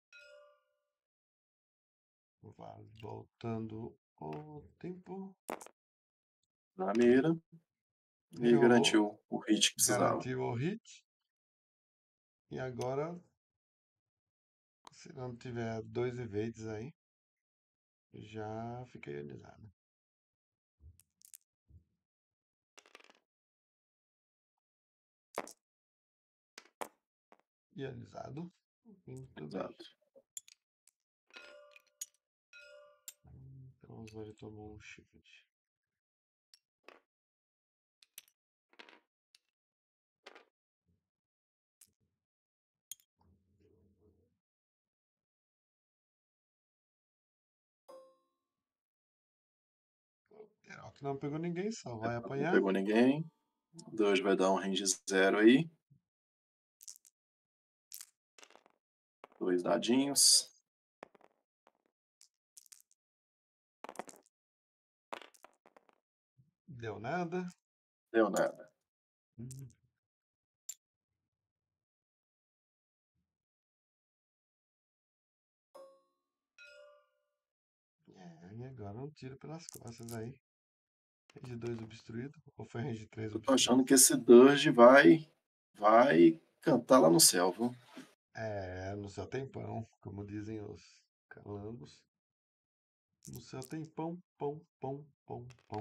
Vai voltando o tempo. Na mira E e rolou, garantiu o hit que precisava. garantiu o hit. E agora Se não tiver dois evades aí, já fica ionizado. Ionizado. Muito bem. Exato. Então o Zori tomou um shift. Geralt não pegou ninguém, só vai Não apanhar. pegou ninguém. Dois vai dar um range zero aí. Dois dadinhos. Deu nada. Deu nada. Hum. É, e agora um tiro pelas costas aí. Range dois obstruído. Ou foi range três Eu tô obstruído? achando que esse Durge vai, vai cantar lá no céu, viu? É, no céu tem pão, como dizem os calangos. No céu tem pão, pão, pão, pão, pão.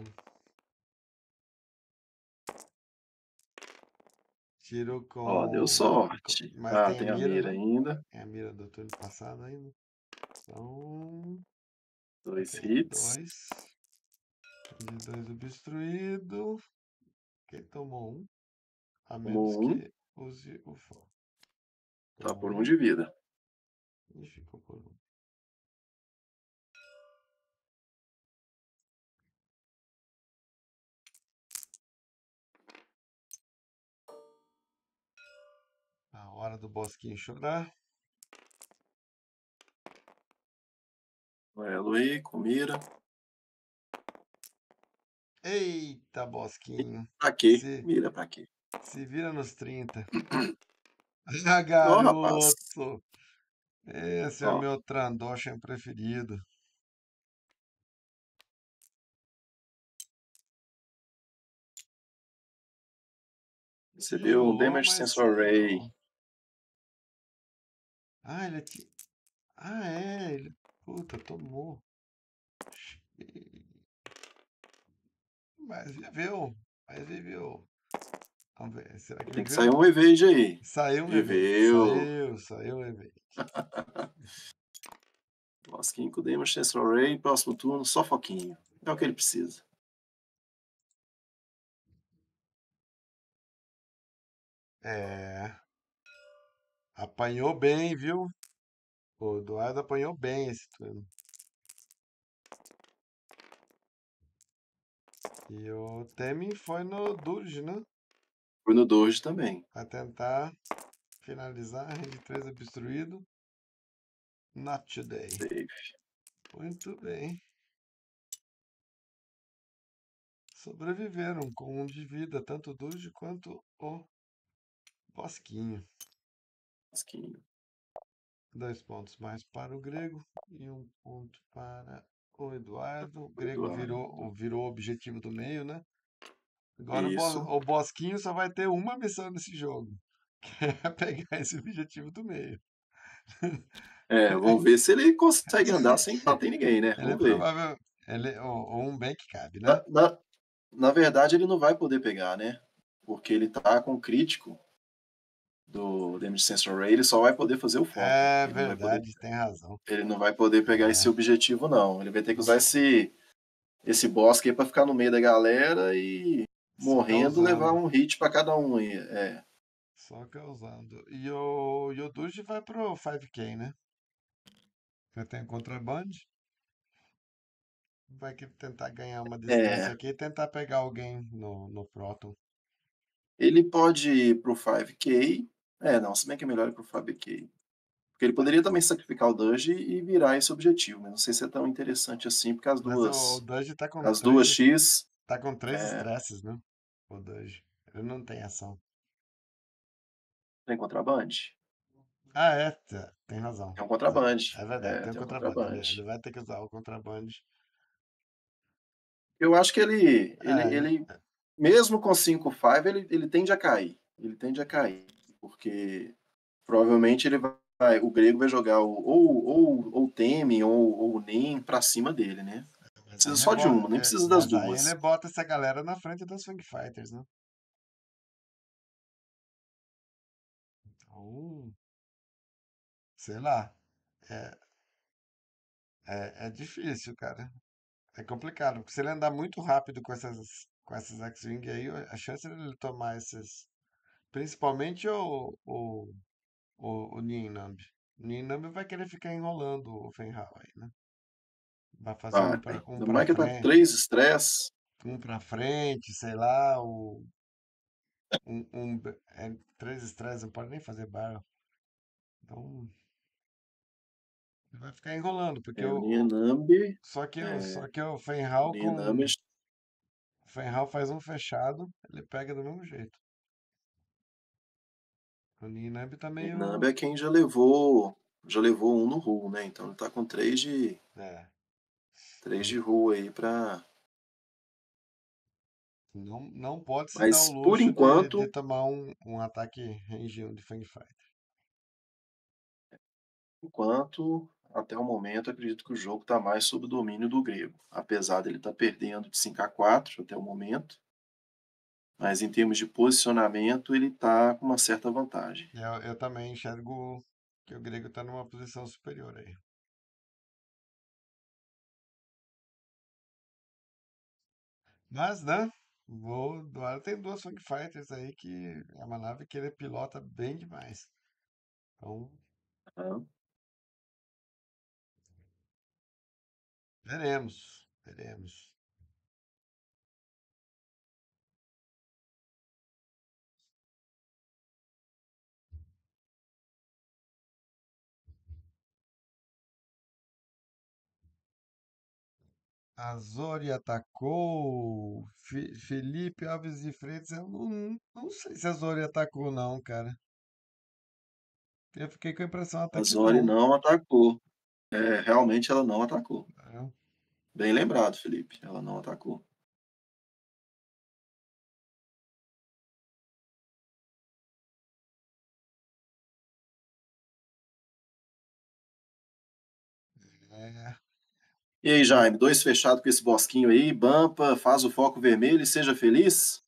Tiro Ó, deu com, com- sorte. Mas Ah, tem a tem a mira, mira né? ainda. Tem a mira do turno passado ainda. Então, Dois tem hits. dois. De dois obstruído. Quem tomou um? A menos Tomou um. que use o fogo. Tá Tomou por um um de vida. e ficou por um. A hora do bosquinho chorar. Vai, Luí, com mira. Eita, bosquinho. Pra quê? Se, Mira pra quê? se vira nos trinta. Ah, Ó, rapaz. garoto! Esse é o Ó, meu Trandoshan preferido. recebeu um Tijolou, Damage mas Sensor Ray. saiu. Ah, ele tinha. Ah, é. Ele... Puta, tomou. Mas viveu. Mas viveu. Vamos ver. Será que Tem que sair viveu? um Evade aí. Saiu um evento. Viveu. Saiu, saiu um evento. Bosquinho com Damage Sensor Ray. Próximo turno, só foquinho. É o que ele precisa. É. Apanhou bem, viu? O Eduardo apanhou bem esse turno. E o Temin foi no Durge, né? Foi no Doge também. Pra tentar finalizar. Range três obstruído. Not today. Safe. Muito bem. Sobreviveram com um de vida, tanto o Durge quanto o Bosquinho. Bosquinho. Dois pontos mais para o Grego e um ponto para o Eduardo. O Grego virou, Eduardo. virou o objetivo do meio, né? Agora o, Bo, Isso. o Bosquinho só vai ter uma missão nesse jogo, que é pegar esse objetivo do meio. É, vamos ver se ele consegue andar sem bater em ninguém, né? Ele é Vamos ver. provável. Ele, ou, ou um bem que cabe, né? Na, na, na verdade, ele não vai poder pegar, né? Porque ele tá com crítico do Damage Sensor Ray, ele só vai poder fazer o foco. É Ele não vai poder, verdade, tem razão. ele não vai poder pegar esse É, objetivo, não. Ele vai ter que não usar pode. esse, esse bosque aí pra ficar no meio da galera e Só morrendo levar causando. um hit pra cada um aí. É, Só causando. E o Yoduji vai pro cinco K, né? Você tem contraband. Vai que tentar ganhar uma distância é, aqui e tentar pegar alguém no, no Proton. ele pode ir pro cinco K. É, não, se bem que é melhor ir pro cinco K. Porque ele poderia também sacrificar o Dodge e virar esse objetivo, mas não sei se é tão interessante assim, porque as Mas o, o duas, Dodge tá com as duas três, X tá com três é, estresses, né? O Dodge. Ele não tem ação. tem contrabande. Ah, é, tá, tem razão. Tem um Tá, contrabande. é verdade, É, tem o tem um contrabando. Ele, ele contrabande. vai ter que usar o contrabando. Eu acho que ele, ele, É, ele mesmo com cinco cinco, ele, ele tende a cair. Ele tende a cair, porque provavelmente ele vai vai- o grego vai jogar o- ou, ou, ou o Temin ou, ou o Nen pra cima dele, né? Mas aí Precisa ele só de bota, uma, nem é, precisa das mas aí ele duas. bota essa galera na frente dos Fang Fighters, né? Então, sei lá. É, é, é difícil, cara. É complicado, porque se ele andar muito rápido com essas, com essas X-Wing aí, a chance dele tomar esses. Principalmente o, o, o, o Nienlamb. O Nienlamb vai querer ficar enrolando o Fenrir aí, né? Vai fazer um Vai. pra, um Ainda pra mais que tá com frente, três estresse. um pra frente, sei lá, o, um, um, é, três estresses, não pode nem fazer barra. Então, ele vai ficar enrolando, porque É, o, o o- Nienambi, só que o, só é, que o o Fenrir Nienambi, com o Fenrir faz um fechado, ele pega do mesmo jeito. O Nienlamb tá Nienambi meio, é quem já levou, já levou um no Ru, né? Então ele tá com três de, é, três não, de Ru aí pra. não, não pode se dar o Mas por luxo de, de enquanto, tomar um, um ataque range um de Fang Fighter. enquanto, até o momento, acredito que o jogo tá mais sob o domínio do grego. Apesar dele estar perdendo de cinco a quatro até o momento. Mas em termos de posicionamento, ele tá com uma certa vantagem. Eu, eu também enxergo que o grego tá numa posição superior aí. Mas, né? Vou, agora tem duas Fang Fighters aí que é uma nave que ele pilota bem demais. Então, Tá? veremos, veremos. Azori atacou. Fe- Felipe Alves de Freitas. Eu não, não sei se a Azori atacou, não, cara. Eu fiquei com a impressão até A que Zori não. não atacou. É, realmente ela não atacou. É, Bem lembrado, Felipe. Ela não atacou. é, E aí, do- Jaime, dois fechados com esse bosquinho aí, bampa, faz o foco vermelho e seja feliz?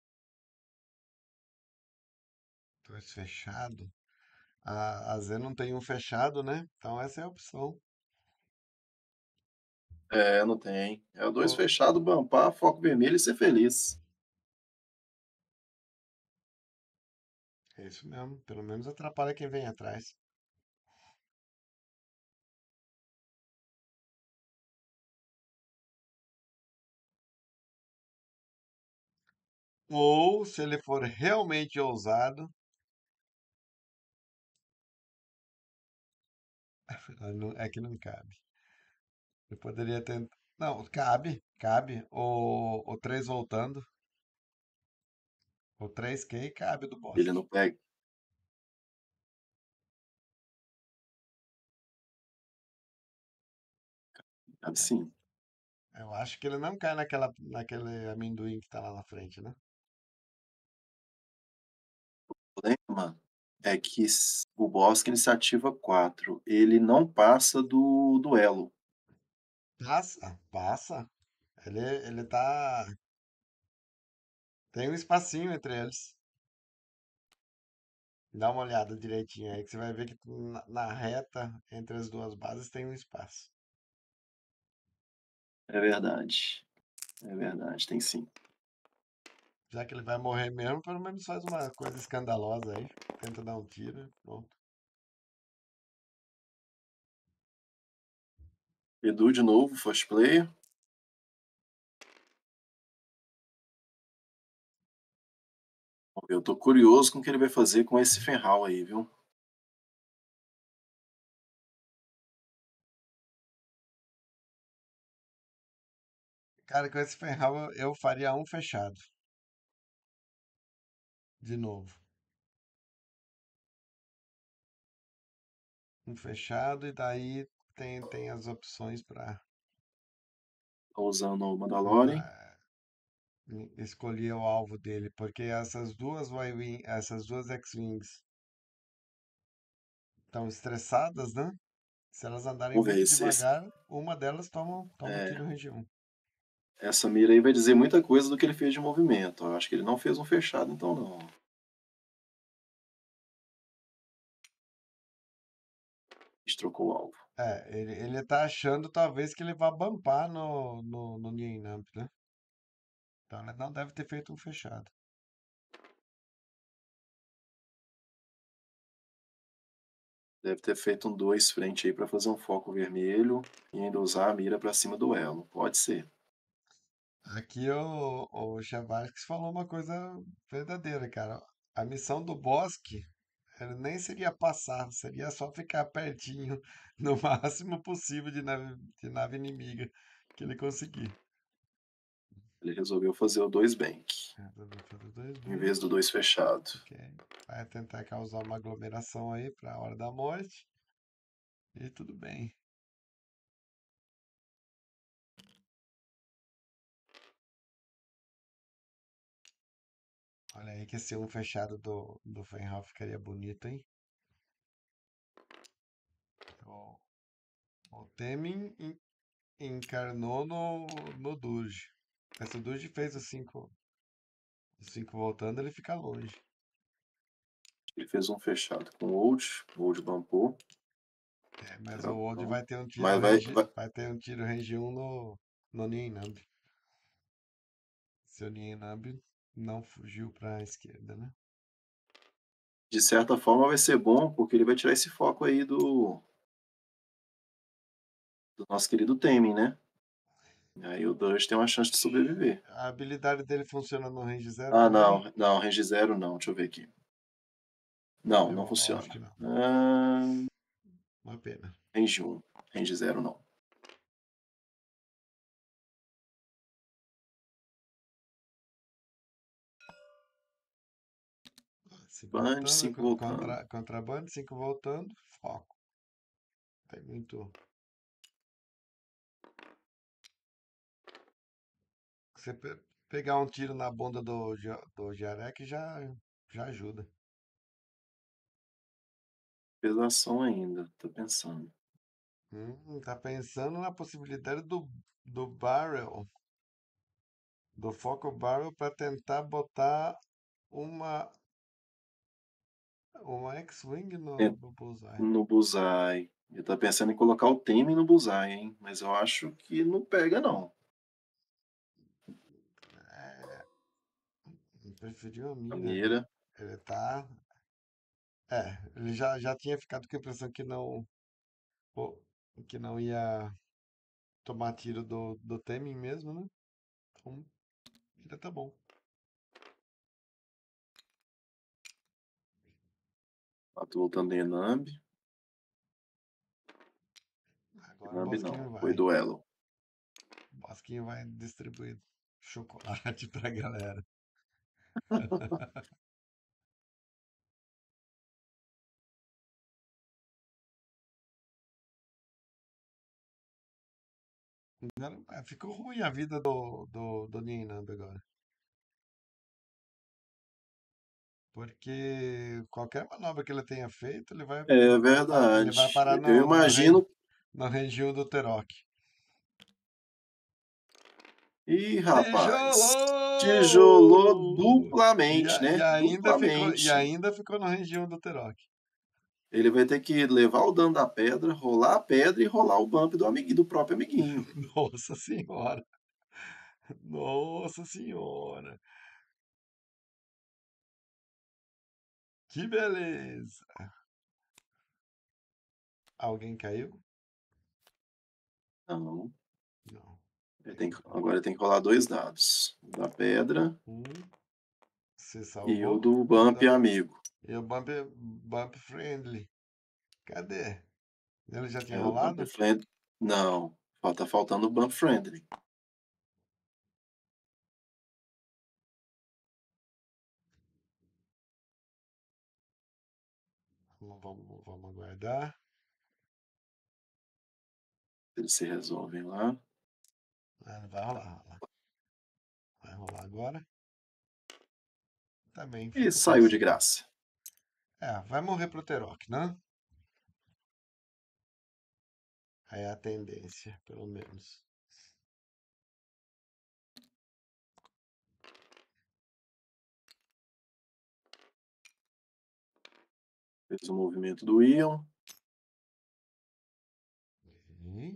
dois fechado. A, a Z não tem um fechado, né? Então essa é a opção. É, não tem. É o dois Ô, fechado, bampar, foco vermelho e ser feliz. é isso mesmo. Pelo menos atrapalha quem vem atrás. Ou, se ele for realmente ousado, ah, não- é que não cabe. Ele poderia tentar. Não, cabe, cabe. O, o três voltando. O três K cabe do Ele bosque. não pega. Assim, Eu acho que ele não cai naquela, naquele amendoim que tá lá na frente, né? o problema é que s- o Bosque Iniciativa quatro, ele não passa do duelo. Passa, passa. Ele, ele tá. Tem um espacinho entre eles. Dá uma olhada direitinho aí que você vai ver que na, na reta entre as duas bases tem um espaço. É verdade. É verdade, tem sim. Já que ele vai morrer mesmo, pelo menos faz uma coisa escandalosa aí. Tenta dar um tiro, pronto. Edu de novo, first player. Eu tô curioso com o que ele vai fazer com esse Fenral aí, viu? Cara, com esse Ferral eu eu faria um fechado. De novo. Um fechado e daí tem, tem as opções para Tô usando o Mandalorian. escolher o alvo dele. Porque essas duas Y-Wing, essas duas X-Wings estão estressadas, né? Se elas andarem Vamos ver muito esse, esse- devagar, uma delas toma, toma um é, tiro range um. essa mira aí vai dizer muita coisa do que ele fez de movimento. Eu acho que ele não fez um fechado, então não. A gente trocou o alvo. É, ele, ele tá achando talvez que ele vai bumpar no, no, no Nienamp, né? Então ele não deve ter feito um fechado. Deve ter feito um dois frente aí para fazer um foco vermelho e ainda usar a mira para cima do elo. Pode ser. Aqui o, o Chavaskes falou uma coisa verdadeira, cara. A missão do Bosque, ele nem seria passar, seria só ficar pertinho, no máximo possível de nave, de nave inimiga que ele conseguir. Ele resolveu fazer o dois bank Resolveu fazer dois em vez bank, do dois fechado. ok. Vai tentar causar uma aglomeração aí pra hora da morte. E tudo bem. Olha aí que esse um fechado do, do Fenhoff ficaria bonito, hein? O, o Temin en- encarnou no, no Doge. Mas se o Doge fez os cinco, os cinco voltando, ele fica longe. Ele fez um fechado com o Old, o Old bumpou. É, mas o Old Então, vai ter um tiro mas vai, range, vai, vai ter um tiro range um no, no Nienamb. Se o Nienamb não fugiu pra esquerda, né? de certa forma vai ser bom, porque ele vai tirar esse foco aí do, do nosso querido Temin, né? Aí o Dust tem uma chance de sobreviver. A habilidade dele funciona no range zero Ah, também? não, não, range zero não, deixa eu ver aqui. Não, não Eu acho funciona. que não. Ah, Uma pena. range um, range zero não. Cinco Band, voltando, cinco co- voltando. contra, contrabando, cinco voltando, foco. Tem muito. Você pe- pegar um tiro na bunda do, Ja- do Jarek já, já ajuda. Pesação ainda, tô pensando. Hum, tá pensando na possibilidade do, do barrel, do foco barrel para tentar botar uma, uma X-Wing no, É, no bullseye. no Bullseye. Ele tá pensando em colocar o Temin no Bullseye, hein? Mas eu acho que não pega, não. É, preferiu a A mira, né? mira. Ele tá. É, ele já, já tinha ficado com a impressão que não, pô, que não ia tomar tiro do, do Temin mesmo, né? Então, ainda tá bom. Ah, tô voltando em Enamb. Agora o Enamb Bosquinho não, foi vai. duelo. O Bosquinho vai distribuir chocolate pra galera. Agora, é, ficou ruim a vida do, do, do Nienamb agora. Porque qualquer manobra que ele tenha feito, ele vai, É ele vai, pa- ele vai verdade. parar Eu no, no, range, imagino. no range um do Terok. Ih, rapaz. Tijolou Tijolou! E, duplamente, a- e né? ainda ficou, e Duplamente. ainda ficou no range um do Terok. Ele vai ter que levar o dano da pedra, rolar a pedra e rolar o bump do amiguinho, do próprio amiguinho. Nossa senhora! Nossa senhora! Que beleza! Alguém caiu? Não. Não. Ele tem que- Tem agora ele tem que rolar dois dados. O da pedra um. Se e o salvou. do E o, bump da, amigo. e o bump, bump friendly. Cadê? Ele já tinha É o bump rolado? friendly. Não. Tá faltando o bump friendly. Vamos, vamos, vamos aguardar. Eles se resolvem lá. Ah, não vai rolar, rolar. Vai rolar agora. Também E ficou saiu de parecendo. graça. É, vai morrer pro Terok, né? É a tendência, pelo menos. Fez o movimento do Ion. E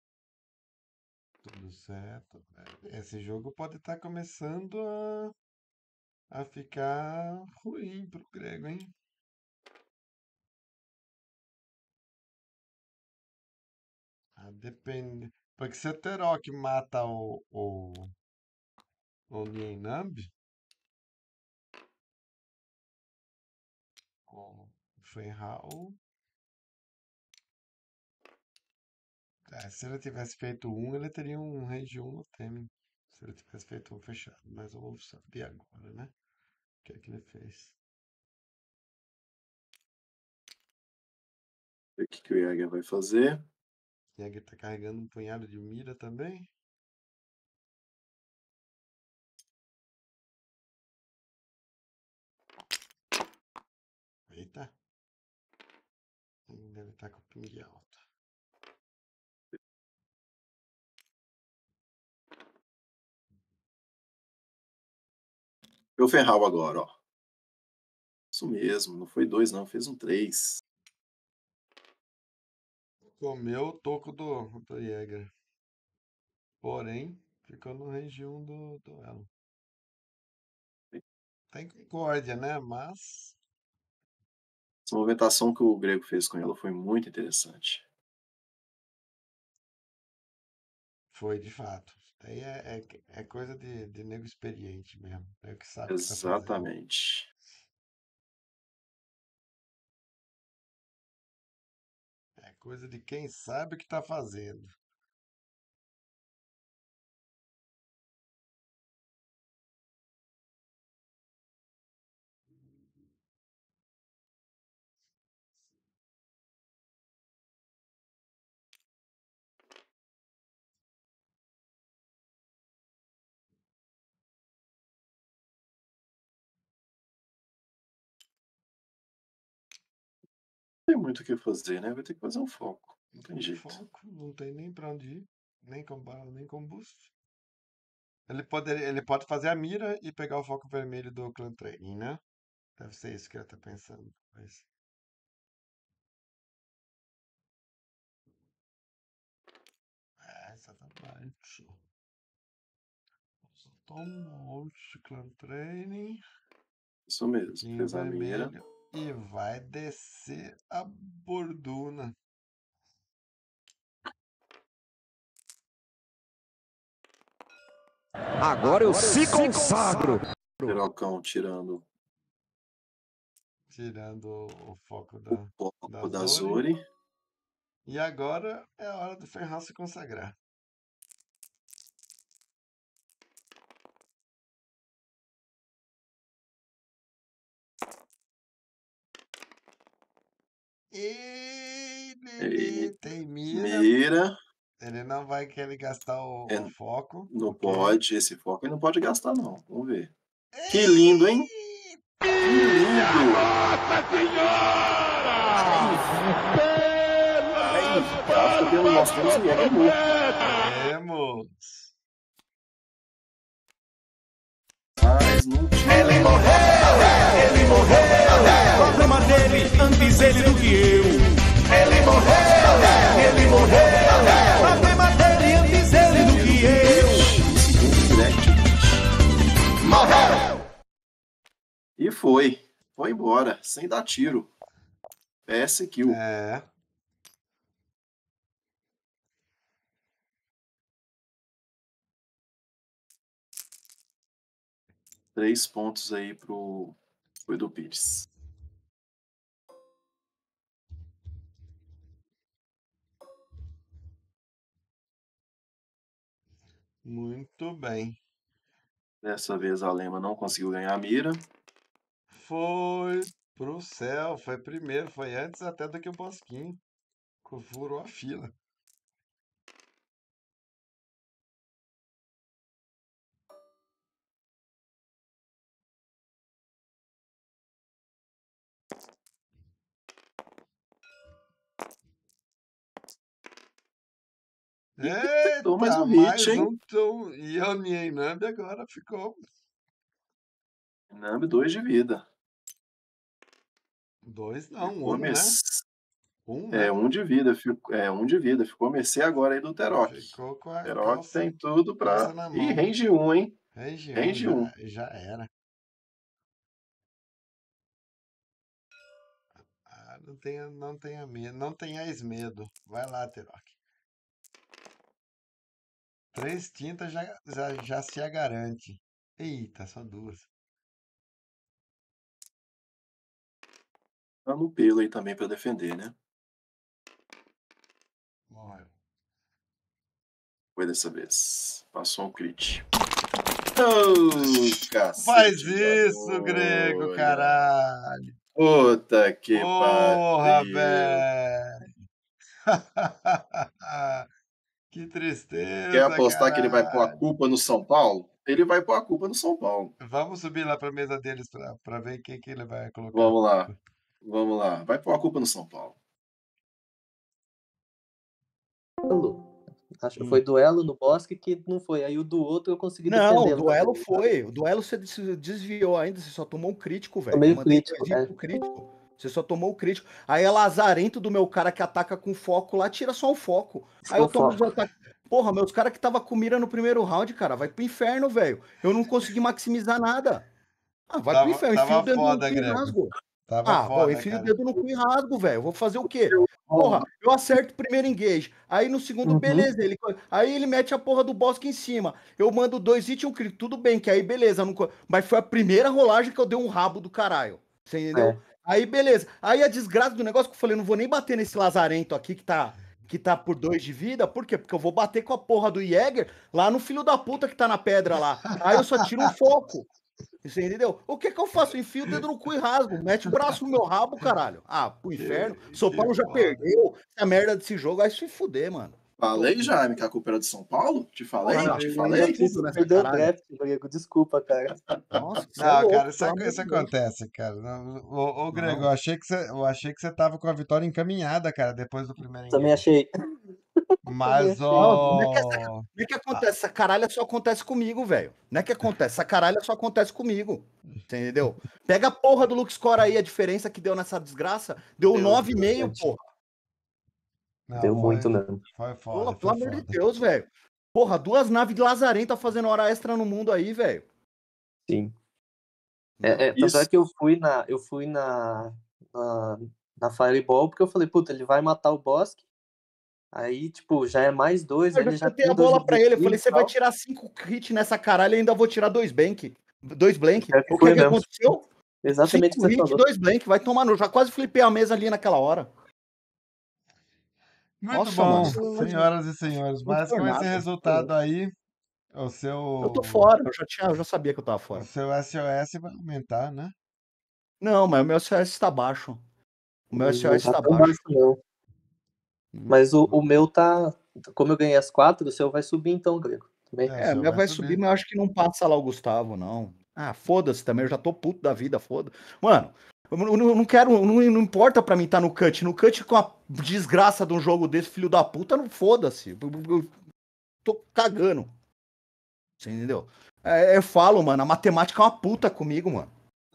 tudo certo. Esse jogo pode estar começando a, a ficar ruim pro grego, hein? Ah, depende. Porque se o Terok mata o, o, o Nienambi, o Fenral. É, se ele tivesse feito um, ele teria um range um no Temen. Se ele tivesse feito um fechado. Mas eu vou saber agora, né? O que é que ele fez. Ver o que, que o Jäger vai fazer. E aqui tá carregando um punhado de mira também. Eita. Ele deve estar com o ping alto. Eu Ferral agora, ó. Isso mesmo, não foi dois, não, fez um três. Comeu o toco do, do Jäger. Porém, ficou no range um do duelo. Tem concórdia, né? Mas Essa movimentação que o Grego fez com ela foi muito interessante. foi de fato. Daí é, é, é coisa de, de nego experiente mesmo. É o que sabe o que tá fazendo. Exatamente. É coisa de quem sabe o que tá fazendo. Não tem muito o que fazer, né? Vai ter que fazer um foco. Não tem Um jeito. foco, não tem nem pra onde ir. Nem com bala, nem com boost. Ele pode, ele pode fazer a mira e pegar o foco vermelho do Clan Training, né? Deve ser isso que ele tá pensando. Mas... É, exatamente. Só toma um monte de Clan Training. Isso mesmo, Foquinho fez a mira. vermelho. E vai descer a borduna. Agora eu se consagro. Terocão tirando Tirando o foco o da, da foco da Zori. Zori. E agora é a hora do Ferral se consagrar. E E ele tem mira. mira. Ele não vai querer gastar o, o É, foco. não Ok. pode, esse foco ele não pode gastar, não. Vamos ver. Que lindo, hein? Que lindo! Aí, acho que temos, nós temos o Jäger morto. Temos. Mas não tinha. Ele morreu, ele morreu. Problema dele, antes ele do que eu. Ele morreu, ele morreu. Problema dele, antes ele do que eu. Morreu. E foi. Foi embora, sem dar tiro. P S Kill. É. Três pontos aí pro, pro Edu Pires. Muito bem. Dessa vez a Lema não conseguiu ganhar a mira. Foi pro céu. Foi primeiro. Foi antes até do que o Bosquinho. Furou a fila. Tentou mais Eita, um hit, mais hein? um tom. E o Nienambi agora ficou Nambi, dois de vida. dois, não, Ficou um, né? merc- Um, É, né? um de vida. Ficou, é, um de vida. Ficou a mercê agora aí do Terok. Ficou com a Terok calça, tem tudo calça pra. na Ih, mão. range um, hein? Range um, Range um. já, já era. Ah, não tenha, não tenha medo, não tenhais medo. Vai lá, Terok. Três tintas já, já, já se a garante. Eita, só duas. Tá no pelo aí também pra defender, né? Morreu. Foi dessa vez. Passou um crit. Oh, cacete. Faz de isso, Grego, agulha. caralho. Puta que Porra, pariu. velho. Que Quer tristeza, apostar que ele vai pôr a caralho. culpa no São Paulo? Ele vai pôr a culpa no São Paulo. Vamos subir lá pra mesa deles pra, pra ver quem que ele vai colocar. Vamos lá. Vamos lá. Vai pôr a culpa no São Paulo. Acho que foi duelo no Bosque que não foi. Aí o do outro eu consegui Não, defender. o duelo foi. O duelo você se desviou ainda, você só tomou um crítico, velho. Tomei Eu mandei crítico, dois hits é. pro crítico. Você só tomou o crítico. Aí é lazarento do meu cara que ataca com foco lá, tira só o foco. Aí Só eu tomo os foco. ataques. Porra, meus caras que tava com mira no primeiro round, cara, vai pro inferno, velho. Eu não consegui maximizar nada. Ah, vai Tava- pro inferno, tava enfia o dedo foda, no cu e Grego. rasgo. Tava Ah, bom, foda, enfia cara. o dedo no cu e rasgo, velho. Vou fazer o quê? Porra, eu acerto o primeiro engage. Aí no segundo, Uhum. beleza. Ele, aí ele mete a porra do Bosque em cima. Eu mando dois hits e um crítico. Tudo bem, que aí beleza. Não, mas foi a primeira rolagem que eu dei um rabo do caralho. Você entendeu? É. Aí beleza. Aí a desgraça do negócio que eu falei, não vou nem bater nesse lazarento aqui que tá, que tá por dois de vida. Por quê? Porque eu vou bater com a porra do Jäger lá no filho da puta que tá na pedra lá. Aí eu só tiro um foco. Você entendeu? O que que eu faço? Enfio o dedo no cu e rasgo. Mete o braço no meu rabo, caralho. Ah, pro inferno. Que- São que Paulo já foda. perdeu. Essa merda desse jogo vai se fuder, mano. Falei, Jaime, que a culpa era de São Paulo? Te falei? Porra, Te eu falei? ia tudo nessa Perdeu o caralho. draft, Grego. Desculpa, cara. Nossa, você é Não, louco, cara, isso, pelo ac- amor isso de Deus. acontece, cara. Não, Ô, ô, Grego, Não. eu achei que você, eu achei que você tava com a vitória encaminhada, cara, depois do primeiro Também engage. achei. Mas, achei. Não, como é que essa, ó. como é que acontece? Essa caralha só acontece comigo, velho. Não é que acontece, essa caralha só acontece comigo. Você entendeu? Pega a porra do Lux Score aí, a diferença que deu nessa desgraça. Deu Deu nove e meio, bastante. porra. Não, Deu foi, muito mesmo. Foi Pô, foda, pelo foi amor de foda. Deus, velho. Porra, duas naves de lazarenta fazendo hora extra no mundo aí, velho. Sim. Não, É, é, tanto isso. é que eu fui na, eu fui na, na, na Fireball porque eu falei, puta, ele vai matar o Bosque. Aí, tipo, já é mais dois, Eu ele já já chutei tem a dois bola pra ele. Eu falei, objetivos você e vai tal. tirar cinco hits nessa caralho e ainda vou tirar dois blank. Dois blank. É que O foi que, que mesmo. aconteceu? Exatamente o Cinco que você hits, falou. dois blank. Vai tomar no. Já quase flipei a mesa ali naquela hora. Muito Nossa, bom, mano. senhoras e senhores. Não Mas foi com esse nada. resultado aí, o seu, Eu tô fora. Eu já, tinha, eu já sabia que eu tava o fora. seu S O S vai aumentar, né? Não, mas o meu S O S está baixo. O meu S O Não S tá está tão baixo. baixo, não. Mas o, o meu tá. Como eu ganhei as quatro, o seu vai subir então, Grego. Também. É, o É, o seu meu vai vai subir. subir, mas eu acho que não passa lá o Gustavo, não. Ah, foda-se também, eu já tô puto da vida, foda. Mano, eu não, eu não quero, não, não importa pra mim estar no cut. No cut com a desgraça de um jogo desse, filho da puta, não foda-se. Eu, eu- eu tô cagando. Você entendeu? É, eu falo, mano, a matemática é uma puta comigo, mano.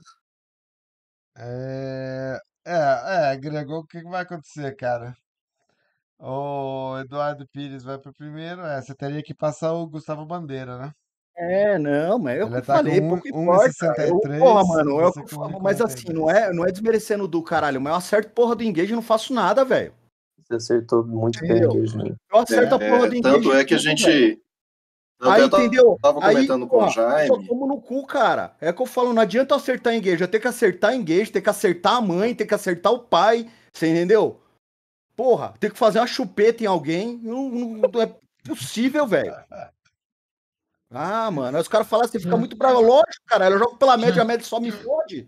É, é, é, Grego, o que que vai acontecer, cara? O Eduardo Pires vai pro primeiro, é, você teria que passar o Gustavo Bandeira, né? É, não, mas é o que Ele eu tá com falei, um- pouco um e importa. sessenta e Eu, três porra, e mano, é o você que eu com falo, um e mas quarenta e assim, não dois. é, não é desmerecendo do caralho, mas eu acerto porra do engage e não faço nada, velho. Você acertou muito bem Entendeu? o engage, né? Eu acerto a porra É, do engage. tanto é que a tudo, velho. gente. Tanto Aí, eu tava, entendeu? tava Aí, comentando com o porra, eu só Jaime. tomo no cu, cara. É que eu falo, não adianta eu acertar engage. Eu tenho que acertar engage, tem que acertar a mãe, tem que acertar o pai. Você entendeu? Porra, tem que fazer uma chupeta em alguém. Não, não- não é possível, velho. Ah, mano. Aí os caras falam assim, fica muito bravo. Lógico, cara. Eu jogo pela média, a média só me fode.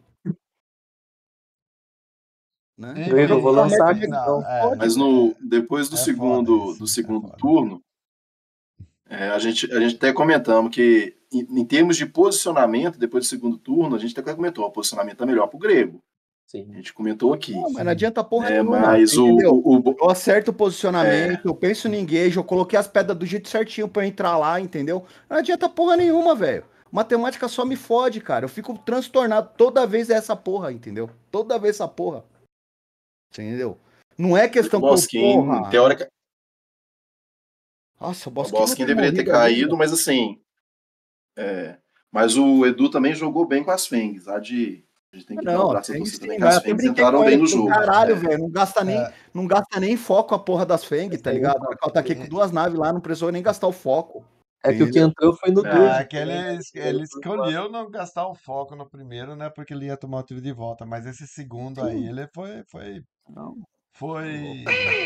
Né? Enfim, Grego, eu vou Pela lançar média, aqui não, então. é, fode, Mas no, depois do é foda segundo, isso, do é segundo foda. turno, é, a, gente, a gente até comentamos que, em, em termos de posicionamento, depois do segundo turno, a gente até comentou, o posicionamento é melhor pro Grego. Sim. A gente comentou aqui. Não, mas não adianta porra É, nenhuma, mas o, entendeu? o, o- Eu acerto o posicionamento, eu penso no engage, eu coloquei as pedras do jeito certinho pra eu entrar lá, entendeu? Não adianta porra nenhuma, velho. Matemática só me fode, cara. Eu fico transtornado toda vez essa porra, entendeu? Toda vez essa porra. Entendeu? Não é questão o que eu, Bosquinho, porra... teórica, Nossa, o o Bosquinho Bosquinho não deveria ter morrido ali, caído, velho. mas assim. é, mas o Edu também jogou bem com as Fengs. A de, a gente tem que dar um Não, braço a Feng torcer também, sim, que mas as eu até Fengs brinquei entraram com bem ele, no falei, jogo. caralho, É, velho, não gasta nem, É, não gasta nem foco a porra das Feng, tá Aí, ligado? Na hora que ela tá aqui com duas naves lá, não precisou nem gastar o foco, é que o que entendeu? entrou foi no É. Durge é que ele, também, né? es- Primeiro ele turno lá. escolheu não gastar o foco no primeiro, né? Porque ele ia tomar o tiro de volta. Mas esse segundo aí, Sim, ele foi, foi, não, foi.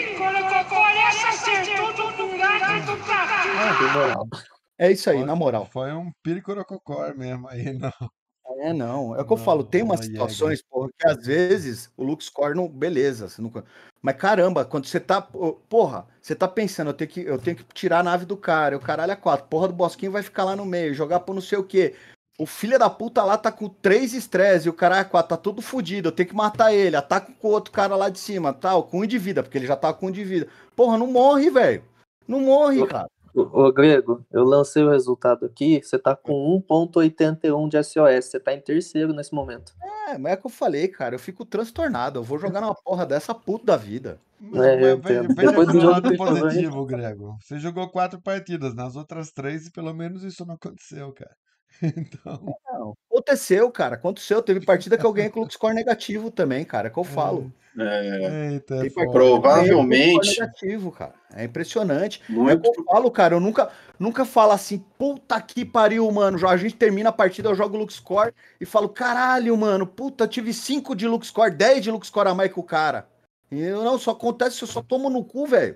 Ah, tem moral. é isso aí, Foi, na moral. foi um piricorococó mesmo aí no, É, não. É o que eu falo, tem no, umas no Jäger. situações, porra, que às vezes o LuxCore não. Beleza. Você não... Mas caramba, quando você tá. Porra, você tá pensando, eu tenho que, eu tenho que tirar a nave do cara, o caralho é quatro. Porra do Bosquinho vai ficar lá no meio, jogar por não sei o quê. O filho da puta lá tá com três estresse e o cara é quatro, tá todo fudido. Eu tenho que matar ele. Ataca com o outro cara lá de cima, tal, com um de vida, porque ele já tá com um de vida. Porra, não morre, velho. Não morre, cara. Ô, ô, Grego, eu lancei o resultado aqui, você tá com um ponto oitenta e um de S O S, você tá em terceiro nesse momento. É, mas é o que eu falei, cara. Eu fico transtornado. Eu vou jogar numa porra dessa puta da vida. Mas, É, eu mas veja, entendo. veja Depois do pelo jogo lado do Ivan, positivo, Grego. Você jogou quatro partidas, nas outras três, e pelo menos isso não aconteceu, cara. Então, Não, aconteceu, cara. Aconteceu. Teve partida que eu ganhei com o score negativo também, cara. É que eu falo. é, eita, é Tem partida foda, que eu ganhei cara. com o score provavelmente, negativo, cara. É impressionante. É o muito. que eu falo, cara. Eu nunca, nunca falo assim, puta que pariu, mano. Já a gente termina a partida, eu jogo o Luxcore e falo, caralho, mano, puta, eu tive cinco de Luxcore, dez de Luxcore a mais que o cara. E eu não, só acontece se eu só tomo no cu, velho.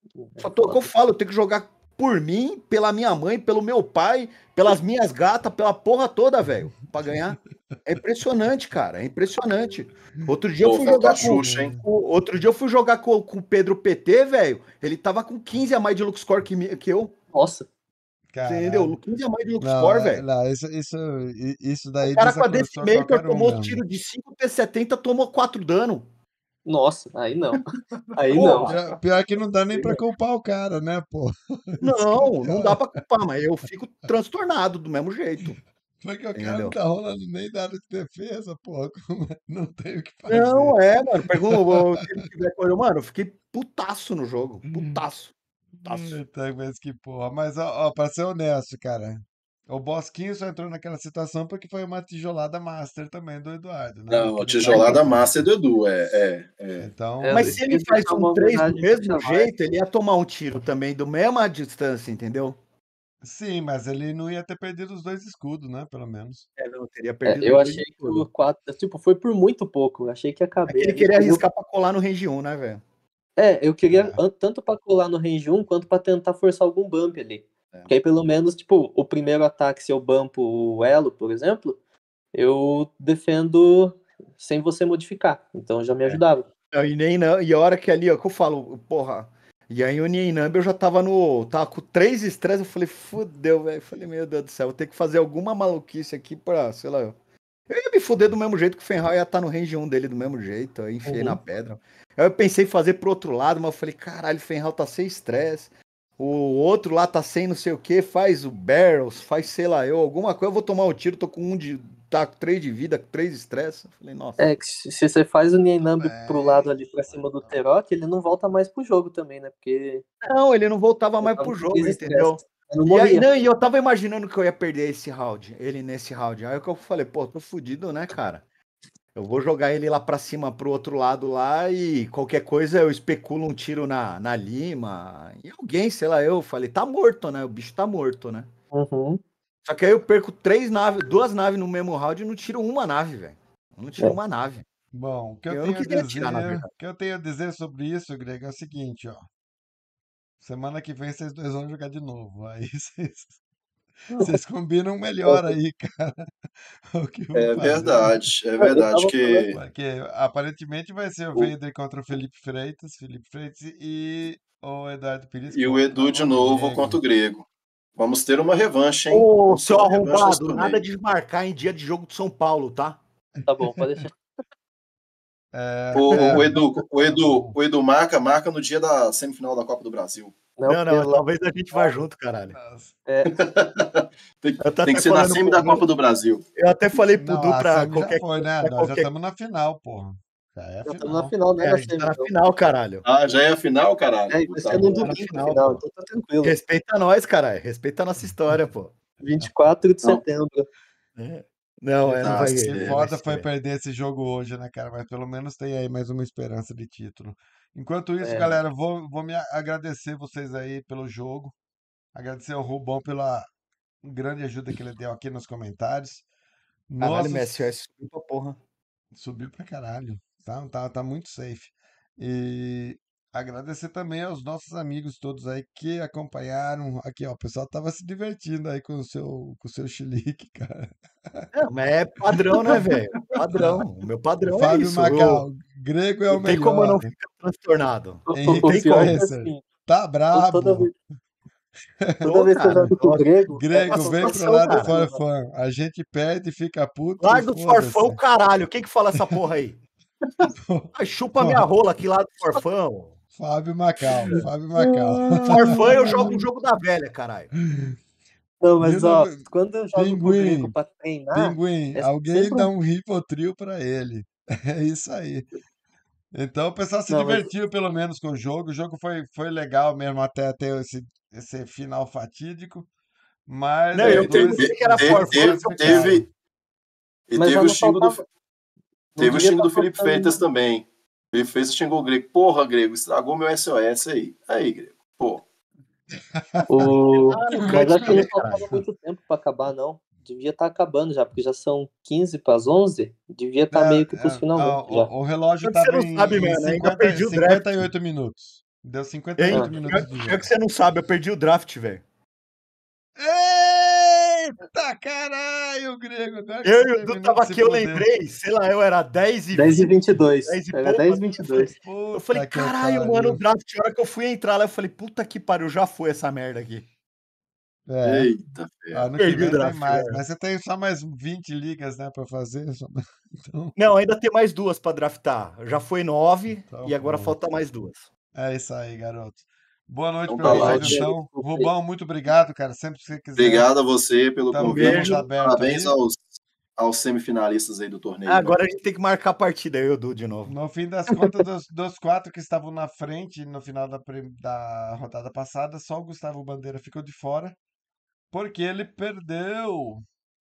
Só tô, é o que eu falo, eu tenho que jogar por mim, pela minha mãe, pelo meu pai, pelas minhas gatas, pela porra toda, velho, pra ganhar. É impressionante, cara, é impressionante. Outro dia eu Pô, fui faltou jogar a com, Xuxa, hein? com- outro dia eu fui jogar com, com o Pedro P T, velho. Ele tava com quinze a mais de Luxcore que, mi- que eu. Nossa, Entendeu? Caralho. quinze a mais de Não, Luxcore, é- velho. não, isso, isso, i- isso O daí cara com a desacostou Decimator qualquer um tomou mesmo. tiro de cinco T setenta, tomou quatro dano. nossa, aí não. Aí não. Porra. Pior, pior que não dá nem pra culpar o cara, né, pô? Isso que é o Não, não dá pior. pra culpar, mas eu fico transtornado do mesmo jeito. Porque o cara não Entendeu? tá rolando nem dado de defesa, pô. como é? Não tem o que fazer. Não, é, mano. Pergunta se ele tiver com ele. Mano, eu fiquei putaço no jogo. Putaço. Putaço. Eita, mas que porra. Mas, ó, ó, pra ser honesto, cara, o Bosquinho só entrou naquela situação porque foi uma tijolada master também do Eduardo, né? Não, Que a ele tijolada tava- massa é do Edu, é, é, é. Então, É, Mas eu se ele queria faz deixar um uma três do homenagem mesmo pro Xamar. jeito, ele ia tomar um tiro também, do mesma distância, entendeu? sim, mas ele não ia ter perdido os dois escudos, né? Pelo menos. É, não, teria É, perdido eu dois achei de que tudo. o quatro, tipo, foi por muito pouco. Eu achei que ia É caber que ele ali. queria Queria- arriscar pra colar no range um, né, velho? É, eu queria É. an- tanto pra colar no range um quanto pra tentar forçar algum bump ali. É. Porque aí pelo menos, tipo, o primeiro ataque, se eu bumpo o elo, por exemplo, eu defendo sem você modificar. Então já me É. ajudava. Não, E, nem, não, e a hora que ali, ó, que eu falo, porra. E aí o Nienambi eu já tava no. Tava com três estresses, eu falei, fudeu, velho. Falei, meu Deus do céu, vou ter que fazer alguma maluquice aqui pra, sei lá. Eu ia me fuder do mesmo jeito que o Fenral ia estar no range um dele do mesmo jeito. Aí enfiei Uhum. na pedra. Aí eu pensei em fazer pro outro lado, mas eu falei, caralho, o Fenral tá sem estresse. O outro lá tá sem não sei o que, faz o barrels, faz sei lá eu, alguma coisa, eu vou tomar um tiro, tô com um de. Tá com três de vida, com três estresse. Eu falei, nossa. É, que se se você faz o Nienambi bem. pro lado ali pra cima do Terok, ele não volta mais pro jogo também, né? Porque Não, ele não voltava mais tava pro com jogo, três entendeu? estresses. Eu não E aí, morria. não, e eu tava imaginando que eu ia perder esse round, ele nesse round. Aí que eu falei, pô, tô fudido, né, cara? Eu vou jogar ele lá pra cima, pro outro lado lá, e qualquer coisa eu especulo um tiro na, na Lima. E alguém, sei lá, eu falei, tá morto, né? O bicho tá morto, né? Uhum. Só que aí eu perco três naves, duas naves no mesmo round e não tiro uma nave, velho. Eu não tiro É. uma nave. Bom, o que eu, Eu tenho não a queria dizer, tirar, na verdade. o que eu tenho a dizer sobre isso, Greg, é o seguinte, ó. Semana que vem vocês dois vão jogar de novo. Aí vocês, vocês combinam melhor aí, cara. O que vão É fazer. verdade, é Eu verdade tava que. Porque aparentemente vai ser o O- Vader contra o Felipe Freitas, Felipe Freitas e o Eduardo Pires E o contra Edu de o novo Grego. contra o Grego. Vamos ter uma revanche, hein? Ô, Vamos ter seu uma revanche nesse arrombado, nada torneio. de marcar em dia de jogo de São Paulo, tá? Tá bom, pode deixar. É, O, é, o Edu, o Edu, o- o Edu marca, marca no dia da semifinal da Copa do Brasil. Não, Não, não, porque lá- talvez a gente vá junto, caralho. Nossa. é, Tem, Eu tô tem até que ser na falando semi pro da Du, Copa do Brasil. eu até falei pro Não, Du a pra semi já qualquer, foi, né? pra Nós já qualquer... estamos na final, porra. Já é a já estamos na final. final, né? É, Na a gente semi, tá na então. final, caralho. Ah, já é a final, caralho? É, e vai Puta ser no merda. tá na domingo final, a final, pô. então tá tranquilo. Respeita nós, caralho. Respeita a nossa história, pô. vinte e quatro de Não. setembro. É. Não, Que, é, não Tá vai, que certo. não vai foda foi ser. perder esse jogo hoje, né, cara? Mas pelo menos tem aí mais uma esperança de título. Enquanto isso, É. galera, vou, vou me a- agradecer vocês aí pelo jogo. Agradecer ao Rubão pela grande ajuda que ele deu aqui nos comentários. Caralho, Nossos meu S O S subiu pra porra. subiu pra caralho. Tá, tá, tá muito safe. E agradecer também aos nossos amigos todos aí que acompanharam. Aqui, ó, o pessoal tava se divertindo aí com o seu, com o seu chilique, cara. É, mas é padrão, né, velho? Não, Padrão. O meu padrão é Fábio isso. Eu, Macau, Grego é o não tem como eu melhor. não ficar transtornado. O, o- Henrique o tem pior é como. que Spencer, assim, tá eu- toda brabo. vez, toda Tô, vez que eu cara. jogo com o Nossa, Grego, é Grego, uma vem pro satisfação, lado do cara. Forfã. A gente perde, fica puto e Larga do foda-se. Forfão, caralho. Quem que fala essa porra aí? Ai, chupa minha rola aqui lá do Forfão. Fábio Macau, Fábio Macau. Forfã eu jogo o jogo da velha, caralho. Não, De mas ó, novo, quando eu jogo com o Grego Pinguim, pra treinar, Pinguim, é alguém sempre dá um. um Rivotril pra ele. É isso aí. Então o pessoal se Não, mas divertiu pelo menos com o jogo. O jogo foi, foi legal mesmo até ter esse, esse final fatídico. Mas Não, os eu É, te- dois, perguntei te- que era os dois te- se teve, classificaram. teve, e Mas teve já o não xingo do, faltava. Não teve o devia xingo estar do Felipe faltando. Freitas também. O Felipe Freitas xingou o Grego. Porra, Grego, estragou meu S O S aí. Aí, Grego. Pô, O... Ah, no Mas cut acho que também, não faltava caralho. muito tempo pra acabar, não. Devia estar acabando já, porque já são quinze para as onze. Devia estar É, meio que pros é, finalmente ah, já. o, o relógio Pior que você tava não em, sabe, em mano. Ainda cinquenta, perdi o draft. cinquenta e oito minutos. Deu cinquenta e Hein? oito Ah, minutos de Pior jogo. que você não sabe, eu perdi o draft, velho. Eita caralho, Grego! Agora que Eu você e o Du terminou tava de se aqui, eu fuder. lembrei, sei lá, eu era dez e dez e vinte, vinte e dois. dez e Era pouco. dez e Eu vinte e falei, dois. eu falei, Puta que caralho, mano, pariu. o draft, a hora que eu fui entrar lá, eu falei, puta que pariu, já foi essa merda aqui. É, eita, ferro. ano que Perdi o vem tem draft, mais. velho. Mas você tem só mais vinte ligas, né, pra fazer. só- Então, Não, ainda tem mais duas pra draftar. Já foi nove então e agora pronto. falta mais duas. É isso aí, garoto. Boa noite Então pra tá Aí, lá, vocês, Grego, tio. então. desculpa aí. Rubão, muito obrigado, cara. Sempre que você quiser, Obrigado a você pelo tamo, convite. estamos abertos Parabéns aí. aos, aos semifinalistas aí do torneio. Ah, né? agora a gente tem que marcar a partida, eu e o Du de novo. No fim das contas, dos, dos quatro que estavam na frente no final da, prim- da rodada passada, só o Gustavo Bandeira ficou de fora, porque ele perdeu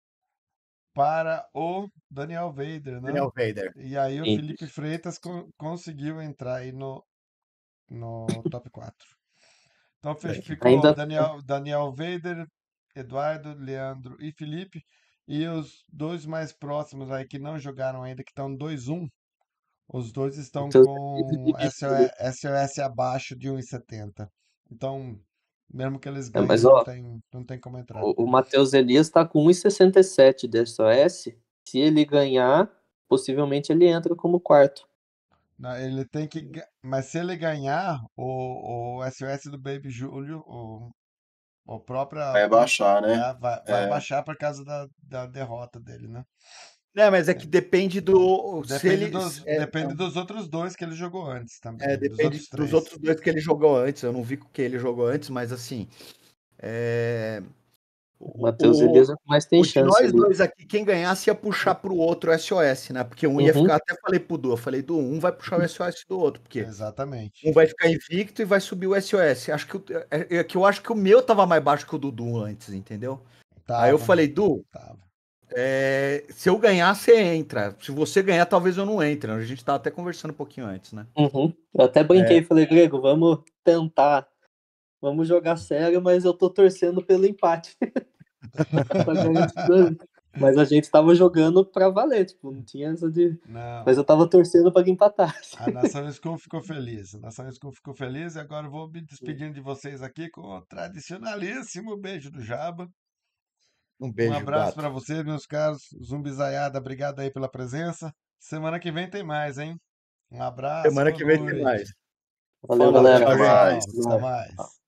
para o Daniel Vader, né? Daniel Vader. E aí o Sim. Felipe Freitas con- conseguiu entrar aí no, no top quatro. Então fe- ficou Ainda Daniel, Daniel Vader, Eduardo, Leandro e Felipe. E os dois mais próximos aí que não jogaram ainda, que estão dois um, os dois estão Matheus com S O S, S O S abaixo de um e setenta. Então, mesmo que eles É, ganhem, mas não ó, tem, não tem como entrar. o, o Matheus Elias tá com um e sessenta e sete de S O S. Se ele ganhar, possivelmente ele entra como quarto. Não, ele tem que. ga- Mas se ele ganhar, o, o S O S do Baby Júlio, o, o próprio, Vai baixar, né? já vai, vai É. baixar por causa da, da derrota dele, né? É, mas é que depende do. Se Depende, ele. dos, É, depende dos outros dois que ele jogou antes também. é, dos depende outros dos três. outros dois que ele jogou antes. Eu não vi o que ele jogou antes, mas assim. É... O Matheus Elias é o que mais tem O de chance nós ali. dois aqui, quem ganhasse ia puxar pro outro S O S, né? Porque um ia Uhum. ficar. Até falei pro Du, eu falei, Du, um vai puxar o S O S do outro, porque Exatamente. um vai ficar invicto e vai subir o S O S. Acho que, o- é, é que eu acho que o meu tava mais baixo que o do Du antes, entendeu? Aí eu Tava, falei, Du, tava. é, se eu ganhar, você entra. Se você ganhar, talvez eu não entre. A gente tava até conversando um pouquinho antes, né? Uhum. Eu até brinquei e falei, Grego, vamos tentar. Vamos jogar sério, mas eu tô torcendo pelo empate. Pra ganhar tudo ali. Mas a gente tava jogando pra valer, tipo, não tinha essa de. Não, Mas eu tava torcendo pra que empatasse. a Nação School ficou feliz. A Nação School ficou feliz e agora eu vou me despedindo de vocês aqui com o tradicionalíssimo beijo do Jaba. Um Um beijo, abraço gato. para vocês, meus caros. Zumbizaiada, obrigado aí pela presença. Semana que vem tem mais, hein? Um abraço, Semana boa que vem tem noite. mais. Valeu, Falou, galera. tchau, Até gente. mais. Tchau, até mais.